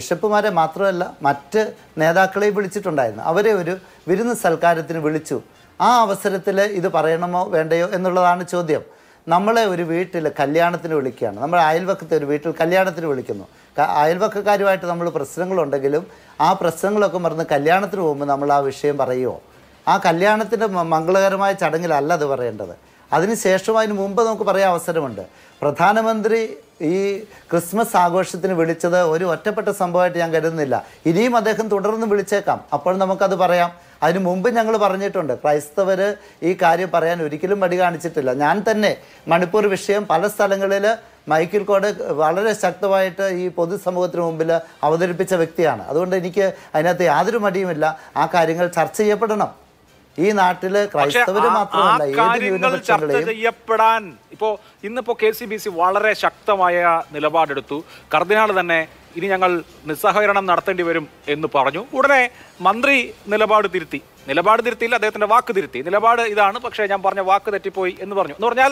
ബിഷപ്പുമാരെ മാത്രമല്ല മറ്റ് നേതാക്കളെ വിളിച്ചിട്ടുണ്ടായിരുന്നു. അവരെ ഒരു വിരുന്ന് സൽക്കാരത്തിന് വിളിച്ചു. ആ അവസരത്തിൽ ഇത് പറയണമോ വേണ്ടയോ എന്നുള്ളതാണ് ചോദ്യം. നമ്മളെ ഒരു വീട്ടിൽ കല്യാണത്തിന് വിളിക്കുകയാണ്, നമ്മുടെ അയൽവക്കത്തെ ഒരു വീട്ടിൽ കല്യാണത്തിന് വിളിക്കുന്നു. അയൽവക്കക്കാരുമായിട്ട് നമ്മൾ പ്രശ്നങ്ങളുണ്ടെങ്കിലും ആ പ്രശ്നങ്ങളൊക്കെ മറന്ന് കല്യാണത്തിന് പോകുമ്പോൾ നമ്മൾ ആ വിഷയം പറയുമോ? ആ കല്യാണത്തിൻ്റെ മംഗളകരമായ ചടങ്ങിലല്ല അത് പറയേണ്ടത്. അതിനുശേഷം അതിന് മുമ്പ് നമുക്ക് പറയാൻ അവസരമുണ്ട്. പ്രധാനമന്ത്രി ഈ ക്രിസ്മസ് ആഘോഷത്തിന് വിളിച്ചത് ഒരു ഒറ്റപ്പെട്ട സംഭവമായിട്ട് ഞാൻ കരുതുന്നില്ല. ഇനിയും അദ്ദേഹം തുടർന്ന് വിളിച്ചേക്കാം, അപ്പോൾ നമുക്കത് പറയാം. അതിന് മുമ്പ് ഞങ്ങൾ പറഞ്ഞിട്ടുണ്ട്, ക്രൈസ്തവർ ഈ കാര്യം പറയാൻ ഒരിക്കലും മടി കാണിച്ചിട്ടില്ല. ഞാൻ തന്നെ മണിപ്പൂർ വിഷയം പല സ്ഥലങ്ങളിൽ മൈക്കിൽ കോഡ് വളരെ ശക്തമായിട്ട് ഈ പൊതുസമൂഹത്തിന് മുമ്പിൽ അവതരിപ്പിച്ച വ്യക്തിയാണ്. അതുകൊണ്ട് എനിക്ക് അതിനകത്ത് യാതൊരു മടിയുമില്ല. ആ കാര്യങ്ങൾ ചർച്ച ചെയ്യപ്പെടണം. ഈ നാട്ടില് ക്രൈസ്തവര് മാത്രമല്ല, ഏത് ന്യൂനപക്ഷങ്ങളെയും ചെയ്യപ്പെടാൻ ഇപ്പോ ഇന്നിപ്പോ KCBC വളരെ ശക്തമായ നിലപാടെടുത്തു. കർദിനാൾ തന്നെ ഇനി ഞങ്ങൾ നിസ്സഹകരണം നടത്തേണ്ടി വരും എന്ന് പറഞ്ഞു. ഉടനെ മന്ത്രി നിലപാട് തിരുത്തിയില്ല, അദ്ദേഹത്തിന്റെ വാക്ക് തിരുത്തി. നിലപാട് ഇതാണ്, പക്ഷേ ഞാൻ പറഞ്ഞ വാക്ക് തെറ്റിപ്പോയി എന്ന് പറഞ്ഞു. എന്ന് പറഞ്ഞാൽ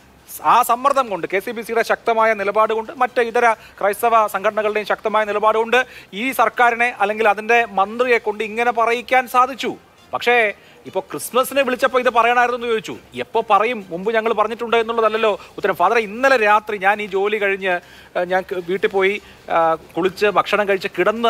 ആ സമ്മർദ്ദം കൊണ്ട്, KCBCയുടെ ശക്തമായ നിലപാട് കൊണ്ട്, മറ്റ് ഇതര ക്രൈസ്തവ സംഘടനകളുടെയും ശക്തമായ നിലപാട് കൊണ്ട് ഈ സർക്കാരിനെ അല്ലെങ്കിൽ അതിൻ്റെ മന്ത്രിയെ കൊണ്ട് ഇങ്ങനെ പറയിക്കാൻ സാധിച്ചു. പക്ഷേ ഇപ്പോൾ ക്രിസ്മസിനെ വിളിച്ചപ്പോൾ ഇത് പറയണമായിരുന്നു എന്ന് ചോദിച്ചു. എപ്പോൾ പറയും? മുമ്പ് ഞങ്ങൾ പറഞ്ഞിട്ടുണ്ട് എന്നുള്ളതല്ലല്ലോ ഉത്തരം. ഫാദറെ, ഇന്നലെ രാത്രി ഞാൻ ഈ ജോലി കഴിഞ്ഞ് ഞാൻ വീട്ടിൽ പോയി കുളിച്ച് ഭക്ഷണം കഴിച്ച്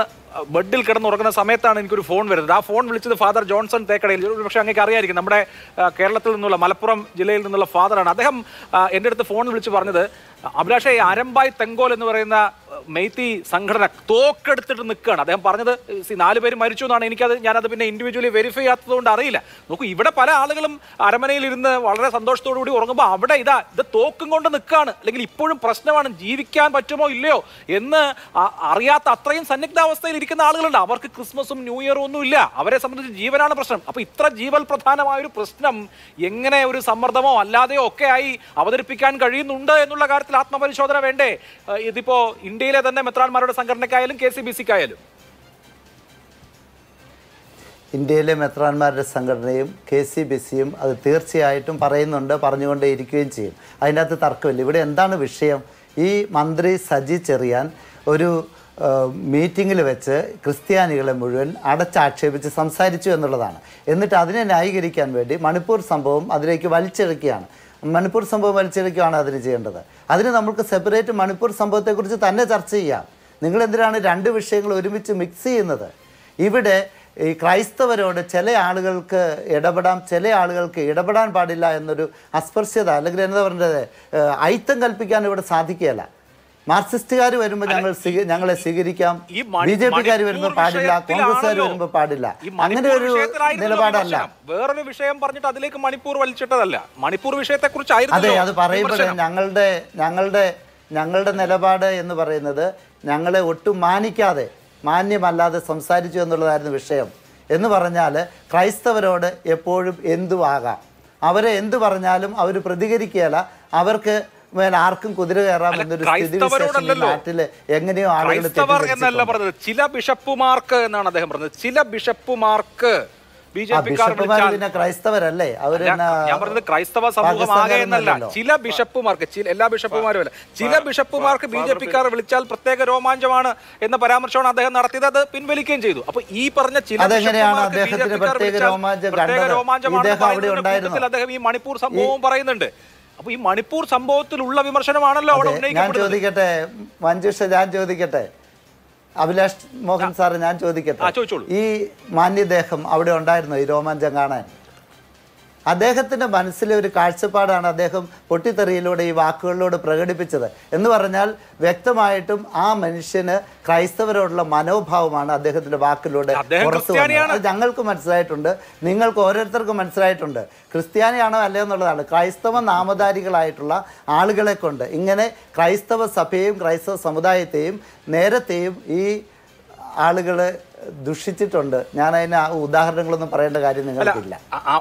ബെഡിൽ കിടന്നുറങ്ങുന്ന സമയത്താണ് എനിക്കൊരു ഫോൺ വരുന്നത്. ആ ഫോൺ വിളിച്ചത് ഫാദർ ജോൺസൺ തേക്കടയിൽ. പക്ഷേ അങ്ങേക്ക് അറിയായിരിക്കും, നമ്മുടെ കേരളത്തിൽ നിന്നുള്ള, മലപ്പുറം ജില്ലയിൽ നിന്നുള്ള ഫാദറാണ്. അദ്ദേഹം എൻ്റെ അടുത്ത് ഫോൺ വിളിച്ച് പറഞ്ഞത്, അഭിലാഷേ, അരമ്പായ് തെങ്കോൽ എന്ന് പറയുന്ന മെയ്ത്തി സംഘടന തോക്കെടുത്തിട്ട് നിൽക്കുകയാണ്. അദ്ദേഹം പറഞ്ഞത് 4 പേര് മരിച്ചു എന്നാണ്. ഞാനത് പിന്നെ ഇൻഡിവിജ്വലി വെരിഫൈ ചെയ്യാത്തതുകൊണ്ട് അറിയില്ല. നോക്കൂ, ഇവിടെ പല ആളുകളും അരമനയിൽ ഇരുന്ന് വളരെ സന്തോഷത്തോടു കൂടി ഉറങ്ങുമ്പോൾ അവിടെ ഇത് തോക്കും കൊണ്ട് നിൽക്കുകയാണ്. അല്ലെങ്കിൽ ഇപ്പോഴും പ്രശ്നമാണ്, ജീവിക്കാൻ പറ്റുമോ ഇല്ലയോ എന്ന് അറിയാത്ത അത്രയും സന്നിഗ്ധാവസ്ഥയിൽ ഇരിക്കുന്ന ആളുകളുണ്ട്. അവർക്ക് ക്രിസ്മസും ന്യൂ ഇയറും ഒന്നും ഇല്ല. അവരെ സംബന്ധിച്ച് ജീവനാണ് പ്രശ്നം. അപ്പോൾ ഇത്ര ജീവൽ പ്രധാനമായൊരു പ്രശ്നം എങ്ങനെ ഒരു സമ്മർദ്ദമോ അല്ലാതെയോ ഒക്കെ ആയി അവതരിപ്പിക്കാൻ കഴിയുന്നുണ്ട് എന്നുള്ള കാര്യത്തിൽ ആത്മപരിശോധന വേണ്ടേ? ഇതിപ്പോ ഇന്ത്യയിലെ തന്നെ മെത്രാന്മാരുടെ സംഘടനയ്ക്കായാലും KCBCക്കായാലും. ഇന്ത്യയിലെ മെത്രാന്മാരുടെ സംഘടനയും KCBCയും അത് തീർച്ചയായിട്ടും പറയുന്നുണ്ട്, പറഞ്ഞുകൊണ്ടേയിരിക്കുകയും ചെയ്യും. അതിനകത്ത് തർക്കമില്ല. ഇവിടെ എന്താണ് വിഷയം? ഈ മന്ത്രി സജി ചെറിയാൻ ഒരു മീറ്റിങ്ങിൽ വെച്ച് ക്രിസ്ത്യാനികളെ മുഴുവൻ അടച്ചാക്ഷേപിച്ച് സംസാരിച്ചു എന്നുള്ളതാണ്. എന്നിട്ട് അതിനെ ന്യായീകരിക്കാൻ വേണ്ടി മണിപ്പൂർ സംഭവം അതിലേക്ക് വലിച്ചിഴക്കുകയാണ്. മണിപ്പൂർ സംഭവം വലിച്ചിഴക്കുകയാണ് അതിന് ചെയ്യേണ്ടത്. അതിന് നമുക്ക് സെപ്പറേറ്റ് മണിപ്പൂർ സംഭവത്തെക്കുറിച്ച് തന്നെ ചർച്ച ചെയ്യാം. നിങ്ങളെന്തിനാണ് 2 വിഷയങ്ങൾ ഒരുമിച്ച് മിക്സ് ചെയ്യുന്നത്? ഇവിടെ ഈ ക്രൈസ്തവരോട് ചില ആളുകൾക്ക് ഇടപെടാം, ചില ആളുകൾക്ക് ഇടപെടാൻ പാടില്ല എന്നൊരു അസ്പർശ്യത, അല്ലെങ്കിൽ എന്താ പറയുന്നത്, ഐത്തം കൽപ്പിക്കാൻ ഇവിടെ സാധിക്കുകയല്ല. മാർക്സിസ്റ്റുകാർ വരുമ്പോൾ ഞങ്ങളെ സ്വീകരിക്കാം, BJPക്കാർ വരുമ്പോൾ പാടില്ല, കോൺഗ്രസ്സുകാർ വരുമ്പോൾ പാടില്ല. അങ്ങനെ ഒരു നിലപാടല്ല. വേറൊരു വിഷയം പറഞ്ഞിട്ട് അതിലേക്ക് മണിപ്പൂർ വലിച്ചിട്ടതല്ല, മണിപ്പൂർ വിഷയത്തെ കുറിച്ച്. അതെ, അത് പറയുമ്പോഴേ ഞങ്ങളുടെ നിലപാട് എന്ന് പറയുന്നത് ഞങ്ങളെ ഒട്ടും മാന്യമല്ലാതെ സംസാരിച്ചു എന്നുള്ളതായിരുന്നു വിഷയം. എന്ന് പറഞ്ഞാൽ ക്രൈസ്തവരോട് എപ്പോഴും എന്തും ആകാം, അവരെ എന്തു പറഞ്ഞാലും അവർ പ്രതികരിക്കുകയല്ല. അവർക്ക് ആർക്കും കുതിര കയറാം എന്നൊരു നാട്ടില് എങ്ങനെയോ ആളുകൾ എന്നല്ല പറഞ്ഞത്, ചില ബിഷപ്പുമാർക്ക് എന്നാണ് അദ്ദേഹം പറഞ്ഞത്. ചില ബിഷപ്പുമാർക്ക് പിന്നെ ക്രൈസ്തവരല്ലേ അവര്? ഞാൻ പറഞ്ഞത് ക്രൈസ്തവ സമൂഹമാകെ എന്നല്ല, ചില ബിഷപ്പുമാർക്ക്, എല്ലാ ബിഷപ്പുമാരും അല്ല, ചില ബിഷപ്പുമാർക്ക് BJPക്കാർ വിളിച്ചാൽ പ്രത്യേക രോമാഞ്ചമാണ് എന്ന പരാമർശമാണ് അദ്ദേഹം നടത്തിയത്. അത് പിൻവലിക്കുകയും ചെയ്തു. അപ്പൊ ഈ പറഞ്ഞ ചില രോമാഞ്ചമാണ് അദ്ദേഹം ഈ മണിപ്പൂർ സംഭവവും പറയുന്നുണ്ട്. അപ്പൊ ഈ മണിപ്പൂർ സംഭവത്തിലുള്ള വിമർശനമാണല്ലോ അവിടെ ഉന്നയിക്കപ്പെട്ടത്. ഞാൻ ചോദിക്കട്ടെ അഭിലാഷ് മോഹൻ സാറ്, ഞാൻ ചോദിക്കട്ടെ, ഈ മാന്യദേഹം അവിടെ ഉണ്ടായിരുന്നോ ഈ രോമാഞ്ചം കാണാൻ? അദ്ദേഹത്തിൻ്റെ മനസ്സിലെ ഒരു കാഴ്ചപ്പാടാണ് അദ്ദേഹം പൊട്ടിത്തെറിയിലൂടെ ഈ വാക്കുകളിലൂടെ പ്രകടിപ്പിച്ചത്. എന്ന് പറഞ്ഞാൽ വ്യക്തമായിട്ടും ആ മനുഷ്യന് ക്രൈസ്തവരോടുള്ള മനോഭാവമാണ് അദ്ദേഹത്തിൻ്റെ വാക്കിലൂടെ പുറത്തു വന്നത്. അത് ഞങ്ങൾക്ക് മനസ്സിലായിട്ടുണ്ട്, നിങ്ങൾക്ക് ഓരോരുത്തർക്കും മനസ്സിലായിട്ടുണ്ട്. ക്രിസ്ത്യാനിയാണോ അല്ലയോ എന്നുള്ളതാണ്. ക്രൈസ്തവ നാമധാരികളായിട്ടുള്ള ആളുകളെ കൊണ്ട് ഇങ്ങനെ ക്രൈസ്തവ സഭയെയും ക്രൈസ്തവ സമുദായത്തെയും നേരത്തെയും ഈ ആളുകൾ ദുഷിച്ചിട്ടുണ്ട്. ഞാൻ അതിന് ഉദാഹരണങ്ങളൊന്നും പറയേണ്ട കാര്യം നിങ്ങൾക്കില്ല.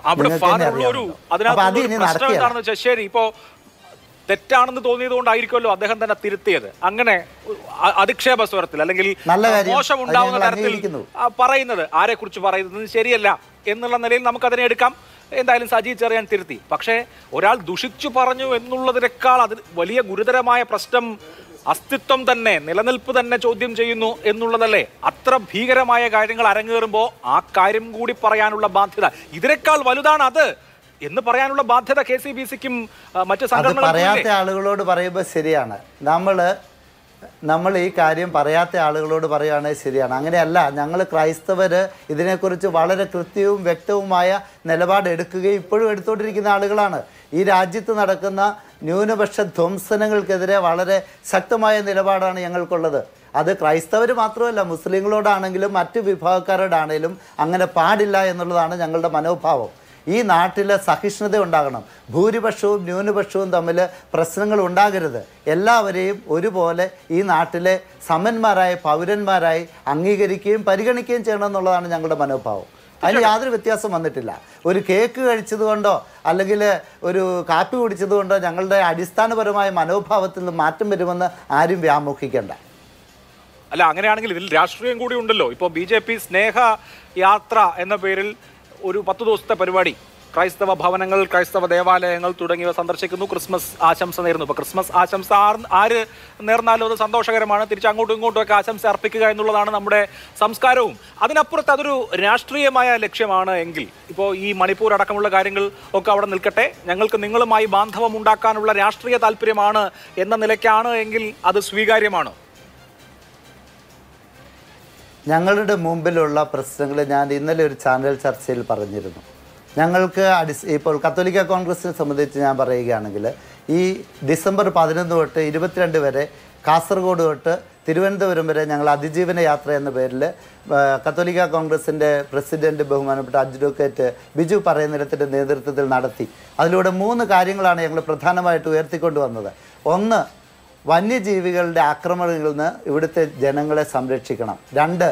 ശരി, ഇപ്പോ തെറ്റാണെന്ന് തോന്നിയത് കൊണ്ടായിരിക്കുമല്ലോ അദ്ദേഹം തന്നെ തിരുത്തിയത്. അങ്ങനെ അധിക്ഷേപ സ്വരത്തിൽ അല്ലെങ്കിൽ മോശം ഉണ്ടാവുന്ന തരത്തിൽ പറയുന്നത്, ആരെ കുറിച്ച് പറയുന്നത് ശരിയല്ല എന്നുള്ള നിലയിൽ നമുക്കതിനെ എടുക്കാം. എന്തായാലും സജി ചെറിയാൻ തിരുത്തി. പക്ഷേ ഒരാൾ ദുഷിച്ചു പറഞ്ഞു എന്നുള്ളതിനേക്കാൾ അതിൽ വലിയ ഗുരുതരമായ പ്രശ്നം അസ്തിത്വം തന്നെ, നിലനിൽപ്പ് തന്നെ ചോദ്യം ചെയ്യുന്നു എന്നുള്ളതല്ലേ? അത്ര ഭീകരമായ കാര്യങ്ങൾ അരങ്ങേറുമ്പോൾ ആ കാര്യം കൂടി പറയാനുള്ള ബാധ്യത, ഇതിനേക്കാൾ വലുതാണ് അത് എന്ന് പറയാനുള്ള ബാധ്യത KCBC-ക്കും മറ്റ് സംഘടനകൾക്കും പറയാത്ത ആളുകളോട് പറയുമ്പോൾ ശരിയാണ്. നമ്മൾ ഈ കാര്യം പറയാത്ത ആളുകളോട് പറയുകയാണെങ്കിൽ ശരിയാണ്. അങ്ങനെയല്ല, ഞങ്ങൾ ക്രൈസ്തവർ ഇതിനെക്കുറിച്ച് വളരെ കൃത്യവും വ്യക്തവുമായ നിലപാടെടുക്കുകയും ഇപ്പോഴും എടുത്തുകൊണ്ടിരിക്കുന്ന ആളുകളാണ്. ഈ രാജ്യത്ത് നടക്കുന്ന ന്യൂനപക്ഷ ധ്വംസനങ്ങൾക്കെതിരെ വളരെ ശക്തമായ നിലപാടാണ് ഞങ്ങൾക്കുള്ളത്. അത് ക്രൈസ്തവർ മാത്രമല്ല, മുസ്ലിങ്ങളോടാണെങ്കിലും മറ്റു വിഭാഗക്കാരോടാണെങ്കിലും അങ്ങനെ പാടില്ല എന്നുള്ളതാണ് ഞങ്ങളുടെ മനോഭാവം. ഈ നാട്ടിൽ സഹിഷ്ണുത ഉണ്ടാകണം. ഭൂരിപക്ഷവും ന്യൂനപക്ഷവും തമ്മിൽ പ്രശ്നങ്ങൾ ഉണ്ടാകരുത്. എല്ലാവരെയും ഒരുപോലെ ഈ നാട്ടിലെ സമന്മാരായ പൗരന്മാരായി അംഗീകരിക്കുകയും പരിഗണിക്കുകയും ചെയ്യണം എന്നുള്ളതാണ് ഞങ്ങളുടെ മനോഭാവം. അതിന് യാതൊരു വ്യത്യാസം വന്നിട്ടില്ല. ഒരു കേക്ക് കഴിച്ചതുകൊണ്ടോ അല്ലെങ്കിൽ ഒരു കാപ്പി കുടിച്ചതുകൊണ്ടോ ഞങ്ങളുടെ അടിസ്ഥാനപരമായ മനോഭാവത്തിൽ നിന്ന് മാറ്റം വരുമെന്ന് ആരും വ്യാമോഹിക്കേണ്ട. അല്ല, അങ്ങനെയാണെങ്കിൽ ഇതിൽ രാഷ്ട്രീയം കൂടി ഉണ്ടല്ലോ. ഇപ്പോൾ BJP സ്നേഹ യാത്ര എന്ന പേരിൽ ഒരു 10 ദിവസത്തെ പരിപാടി, ക്രൈസ്തവ ഭവനങ്ങൾ, ക്രൈസ്തവ ദേവാലയങ്ങൾ തുടങ്ങിയവ സന്ദർശിക്കുന്നു, ക്രിസ്മസ് ആശംസ നേരുന്നു. ഇപ്പോൾ ക്രിസ്മസ് ആശംസ ആര് നേർന്നാലും അത് സന്തോഷകരമാണ്. തിരിച്ച് അങ്ങോട്ടും ഇങ്ങോട്ടും ഒക്കെ ആശംസ അർപ്പിക്കുക എന്നുള്ളതാണ് നമ്മുടെ സംസ്കാരവും. അതിനപ്പുറത്ത് അതൊരു രാഷ്ട്രീയമായ ലക്ഷ്യമാണ് എങ്കിൽ, ഇപ്പോൾ ഈ മണിപ്പൂർ അടക്കമുള്ള കാര്യങ്ങൾ ഒക്കെ അവിടെ നിൽക്കട്ടെ, ഞങ്ങൾക്ക് നിങ്ങളുമായി ബാന്ധവം ഉണ്ടാക്കാനുള്ള രാഷ്ട്രീയ താല്പര്യമാണ് എന്ന നിലയ്ക്കാണ് എങ്കിൽ അത് സ്വീകാര്യമാണ്. ഞങ്ങളുടെ മുമ്പിലുള്ള പ്രശ്നങ്ങൾ ഞാൻ ഇന്നലെ ഒരു ചാനൽ ചർച്ചയിൽ പറഞ്ഞിരുന്നു. ഞങ്ങൾക്ക് ഇപ്പോൾ കത്തോലിക്ക കോൺഗ്രസിനെ സംബന്ധിച്ച് ഞാൻ പറയുകയാണെങ്കിൽ, ഈ ഡിസംബർ 11 തൊട്ട് 22 വരെ കാസർഗോഡ് തൊട്ട് തിരുവനന്തപുരം വരെ ഞങ്ങൾ അതിജീവന യാത്ര എന്ന പേരിൽ കത്തോലിക്ക കോൺഗ്രസിൻ്റെ പ്രസിഡന്റ് ബഹുമാനപ്പെട്ട അഡ്വക്കേറ്റ് ബിജു പറയുന്നിടത്തിൻ്റെ നേതൃത്വത്തിൽ നടത്തി. അതിലൂടെ 3 കാര്യങ്ങളാണ് ഞങ്ങൾ പ്രധാനമായിട്ട് ഉയർത്തിക്കൊണ്ടുവന്നത്. ഒന്ന്, വന്യജീവികളുടെ ആക്രമണങ്ങളിൽ നിന്ന് ഇവിടുത്തെ ജനങ്ങളെ സംരക്ഷിക്കണം. 2,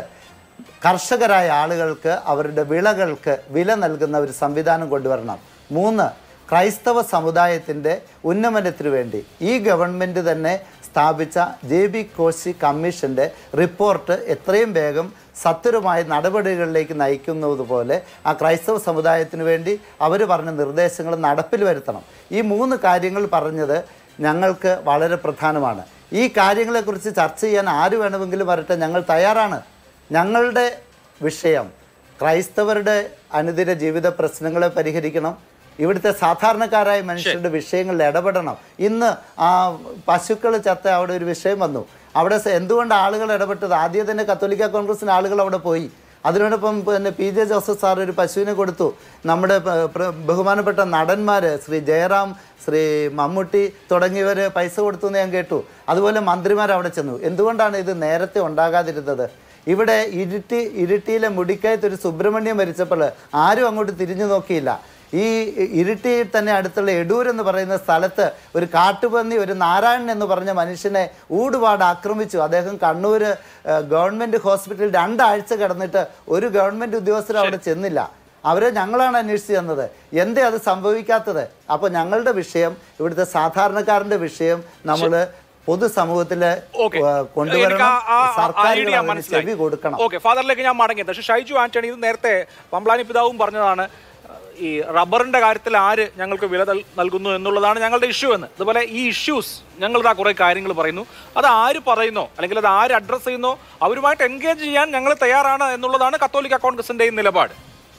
കർഷകരായ ആളുകൾക്ക് അവരുടെ വിളകൾക്ക് വില നൽകുന്ന ഒരു സംവിധാനം കൊണ്ടുവരണം. 3, ക്രൈസ്തവ സമുദായത്തിൻ്റെ ഉന്നമനത്തിനു വേണ്ടി ഈ ഗവൺമെൻറ് തന്നെ സ്ഥാപിച്ച JB കോശി കമ്മീഷൻ്റെ റിപ്പോർട്ട് എത്രയും വേഗം സത്വരമായ നടപടികളിലേക്ക് നയിക്കുന്നതുപോലെ ആ ക്രൈസ്തവ സമുദായത്തിന് വേണ്ടി അവർ പറഞ്ഞ നിർദ്ദേശങ്ങൾ നടപ്പിൽ വരുത്തണം. ഈ 3 കാര്യങ്ങൾ പറഞ്ഞത് ഞങ്ങൾക്ക് വളരെ പ്രധാനമാണ്. ഈ കാര്യങ്ങളെക്കുറിച്ച് ചർച്ച ചെയ്യാൻ ആര് വേണമെങ്കിലും വരട്ടെ, ഞങ്ങൾ തയ്യാറാണ്. ഞങ്ങളുടെ വിഷയം ക്രൈസ്തവരുടെ അനുദിന ജീവിത പ്രശ്നങ്ങളെ പരിഹരിക്കണം. ഇവിടുത്തെ സാധാരണക്കാരായ മനുഷ്യരുടെ വിഷയങ്ങളിൽ ഇടപെടണം. ഇന്ന് ആ പശുക്കൾ ചത്ത അവിടെ ഒരു വിഷയം വന്നു. അവിടെ എന്തുകൊണ്ട് ആളുകൾ ഇടപെട്ടത്? ആദ്യം തന്നെ കത്തോലിക്ക കോൺഗ്രസിന് ആളുകൾ അവിടെ പോയി. അതിനോടൊപ്പം പിന്നെ PJ ജോസഫ് സാർ ഒരു പശുവിനെ കൊടുത്തു. നമ്മുടെ ബഹുമാനപ്പെട്ട നടന്മാർ ശ്രീ ജയറാം, ശ്രീ മമ്മൂട്ടി തുടങ്ങിയവർ പൈസ കൊടുത്തു എന്ന് ഞാൻ കേട്ടു. അതുപോലെ മന്ത്രിമാർ അവിടെ ചെന്നു. എന്തുകൊണ്ടാണ് ഇത് നേരത്തെ ഉണ്ടാകാതിരുന്നത്? ഇവിടെ ഇരിട്ടിയിലെ മുടിക്കയത്തൊരു സുബ്രഹ്മണ്യം മരിച്ചപ്പോൾ ആരും അങ്ങോട്ട് തിരിഞ്ഞു നോക്കിയില്ല. ഈ ഇരിട്ടിയിൽ തന്നെ അടുത്തുള്ള എടൂർ എന്ന് പറയുന്ന സ്ഥലത്ത് ഒരു കാട്ടുപന്നി, ഒരു നാരായണൻ എന്ന് പറഞ്ഞ മനുഷ്യനെ ഊടുപാട് ആക്രമിച്ചു. അദ്ദേഹം കണ്ണൂർ ഗവൺമെൻറ് ഹോസ്പിറ്റലിൽ 2 ആഴ്ച കിടന്നിട്ട് ഒരു ഗവൺമെൻറ് ഉദ്യോഗസ്ഥർ അവിടെ ചെന്നില്ല. അവരെ ഞങ്ങളാണ് അന്വേഷിച്ച് തന്നത്. എന്തേ അത് സംഭവിക്കാത്തത്? അപ്പോൾ ഞങ്ങളുടെ വിഷയം, ഇവിടുത്തെ സാധാരണക്കാരൻ്റെ വിഷയം നമ്മൾ പൊതുസമൂഹത്തിൽ കൊണ്ടുവരണം. സർക്കാർ ചെവി കൊടുക്കണം. ഫാദറിലേക്ക് ഞാൻ മടങ്ങിയത്. പക്ഷേ ഷൈജു ആന്റണി ഇത് നേരത്തെ പമ്പ്ലാനി പിതാവും പറഞ്ഞതാണ്, ഈ റബ്ബറിന്റെ കാര്യത്തിൽ ആര് ഞങ്ങൾക്ക് വില നൽകുന്നു എന്നുള്ളതാണ് ഞങ്ങളുടെ ഇഷ്യൂ എന്ന്. അതുപോലെ ഈ ഇഷ്യൂസ് ഞങ്ങളിതാ കുറേ കാര്യങ്ങൾ പറയുന്നു, അത് ആര് പറയുന്നോ അല്ലെങ്കിൽ അത് ആര് അഡ്രസ്സ് ചെയ്യുന്നോ അവരുമായിട്ട് എൻഗേജ് ചെയ്യാൻ ഞങ്ങൾ തയ്യാറാണ് എന്നുള്ളതാണ് കത്തോലിക്ക കോൺഗ്രസിന്റെയും നിലപാട്.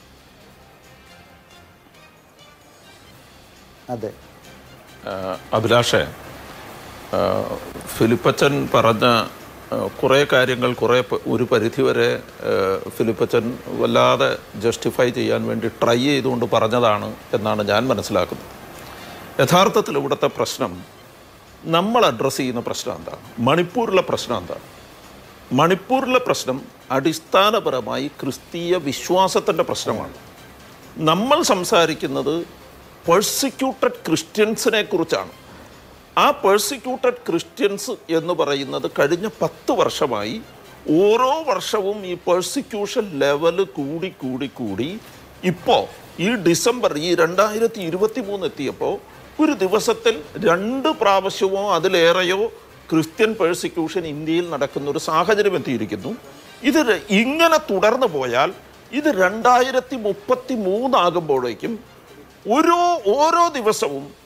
അതെ അഭിലാഷേ, ഫിലിപ്പച്ചൻ പറഞ്ഞ കുറേ കാര്യങ്ങൾ ഒരു പരിധിവരെ ഫിലിപ്പച്ചൻ വല്ലാതെ ജസ്റ്റിഫൈ ചെയ്യാൻ വേണ്ടി ട്രൈ ചെയ്തുകൊണ്ട് പറഞ്ഞതാണ് എന്നാണ് ഞാൻ മനസ്സിലാക്കുന്നത്. യഥാർത്ഥത്തിൽ ഇവിടുത്തെ പ്രശ്നം, നമ്മൾ അഡ്രസ്സ് ചെയ്യുന്ന പ്രശ്നം എന്താണ്? മണിപ്പൂരിലെ പ്രശ്നം എന്താണ്? മണിപ്പൂരിലെ പ്രശ്നം അടിസ്ഥാനപരമായി ക്രിസ്തീയ വിശ്വാസത്തിൻ്റെ പ്രശ്നമാണ്. നമ്മൾ സംസാരിക്കുന്നത് പെർസിക്യൂട്ടഡ് ക്രിസ്ത്യൻസിനെ കുറിച്ചാണ്. ആ പെർസിക്യൂട്ടഡ് ക്രിസ്ത്യൻസ് എന്ന് പറയുന്നത് കഴിഞ്ഞ 10 വർഷമായി ഓരോ വർഷവും ഈ പെർസിക്യൂഷൻ ലെവൽ കൂടി ഇപ്പോൾ ഈ ഡിസംബർ 2023 എത്തിയപ്പോൾ ഒരു ദിവസത്തിൽ 2 പ്രാവശ്യമോ അതിലേറെയോ ക്രിസ്ത്യൻ പെർസിക്യൂഷൻ ഇന്ത്യയിൽ നടക്കുന്ന ഒരു സാഹചര്യം എത്തിയിരിക്കുന്നു. ഇത് ഇങ്ങനെ തുടർന്നു പോയാൽ ഇത് 2033 ആകുമ്പോഴേക്കും ഓരോ ദിവസവും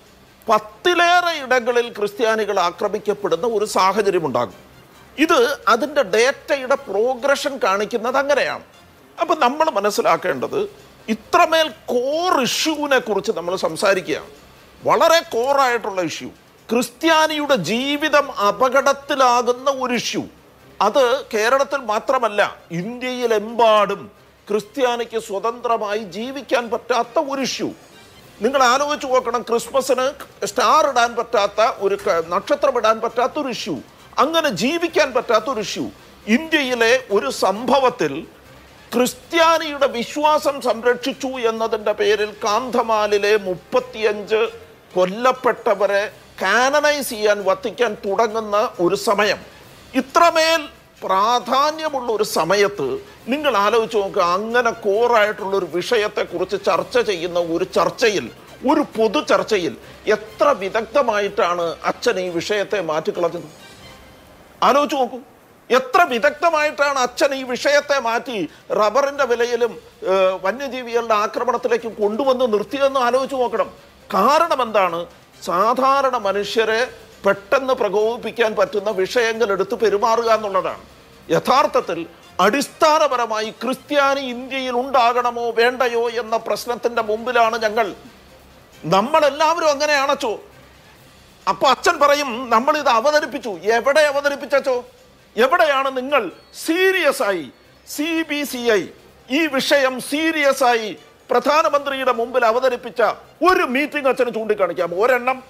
10ലേറെ ഇടങ്ങളിൽ ക്രിസ്ത്യാനികൾ ആക്രമിക്കപ്പെടുന്ന ഒരു സാഹചര്യം ഉണ്ടാകും. ഇത് അതിൻ്റെ ഡേറ്റയുടെ പ്രോഗ്രഷൻ കാണിക്കുന്നത് അങ്ങനെയാണ്. അപ്പം നമ്മൾ മനസ്സിലാക്കേണ്ടത് ഇത്രമേൽ കോർ ഇഷ്യൂവിനെ കുറിച്ച് നമ്മൾ സംസാരിക്കുകയാണ്. വളരെ കോറായിട്ടുള്ള ഇഷ്യൂ, ക്രിസ്ത്യാനിയുടെ ജീവിതം അപകടത്തിലാകുന്ന ഒരു ഇഷ്യൂ. അത് കേരളത്തിൽ മാത്രമല്ല, ഇന്ത്യയിലെമ്പാടും ക്രിസ്ത്യാനിക്ക് സ്വതന്ത്രമായി ജീവിക്കാൻ പറ്റാത്ത ഒരു ഇഷ്യൂ. നിങ്ങൾ ആലോചിച്ച് നോക്കണം, ക്രിസ്മസിന് സ്റ്റാർ ഇടാൻ പറ്റാത്ത, ഒരു നക്ഷത്രം ഇടാൻ പറ്റാത്ത ഒരു ഇഷ്യൂ, അങ്ങനെ ജീവിക്കാൻ പറ്റാത്ത ഒരു ഇഷ്യൂ. ഇന്ത്യയിലെ ഒരു സംഭവത്തിൽ ക്രിസ്ത്യാനിയുടെ വിശ്വാസം സംരക്ഷിച്ചു എന്നതിൻ്റെ പേരിൽ കാന്ധമാലിലെ 35 കൊല്ലപ്പെട്ടവരെ കാനനൈസ് ചെയ്യാൻ വത്തിക്കാൻ തുടങ്ങുന്ന ഒരു സമയം, ഇത്രമേൽ പ്രാധാന്യമുള്ള ഒരു സമയത്ത് നിങ്ങൾ ആലോചിച്ച് നോക്കുക, അങ്ങനെ കോറായിട്ടുള്ള ഒരു വിഷയത്തെക്കുറിച്ച് ചർച്ച ചെയ്യുന്ന ഒരു ചർച്ചയിൽ, ഒരു പൊതു ചർച്ചയിൽ എത്ര വിദഗ്ധമായിട്ടാണ് അച്ഛൻ ഈ വിഷയത്തെ മാറ്റിക്കളഞ്ഞത്? ആലോചിച്ച് നോക്കൂ, എത്ര വിദഗ്ധമായിട്ടാണ് അച്ഛൻ ഈ വിഷയത്തെ മാറ്റി റബ്ബറിന്റെ വിലയിലും വന്യജീവികളുടെ ആക്രമണത്തിലേക്ക് കൊണ്ടുവന്ന് നിർത്തിയതെന്ന് ആലോചിച്ച് നോക്കണം. കാരണം എന്താണ്? സാധാരണ മനുഷ്യരെ പെട്ടെന്ന് പ്രകോപിപ്പിക്കാൻ പറ്റുന്ന വിഷയങ്ങൾ എടുത്ത് പെരുമാറുക എന്നുള്ളതാണ്. യഥാർത്ഥത്തിൽ അടിസ്ഥാനപരമായി ക്രിസ്ത്യാനി ഇന്ത്യയിൽ ഉണ്ടാകണമോ വേണ്ടയോ എന്ന പ്രശ്നത്തിന്റെ മുമ്പിലാണ് നമ്മളെല്ലാവരും അങ്ങനെയാണച്ചോ. അപ്പൊ അച്ഛൻ പറയും നമ്മൾ ഇത് അവതരിപ്പിച്ചു. എവിടെ അവതരിപ്പിച്ചോ? എവിടെയാണ് നിങ്ങൾ സീരിയസ് ആയി CBCI ഈ വിഷയം സീരിയസ് ആയി പ്രധാനമന്ത്രിയുടെ മുമ്പിൽ അവതരിപ്പിച്ച ഒരു മീറ്റിംഗ് അച്ഛന് ചൂണ്ടിക്കാണിക്കാം? ഒരെണ്ണം.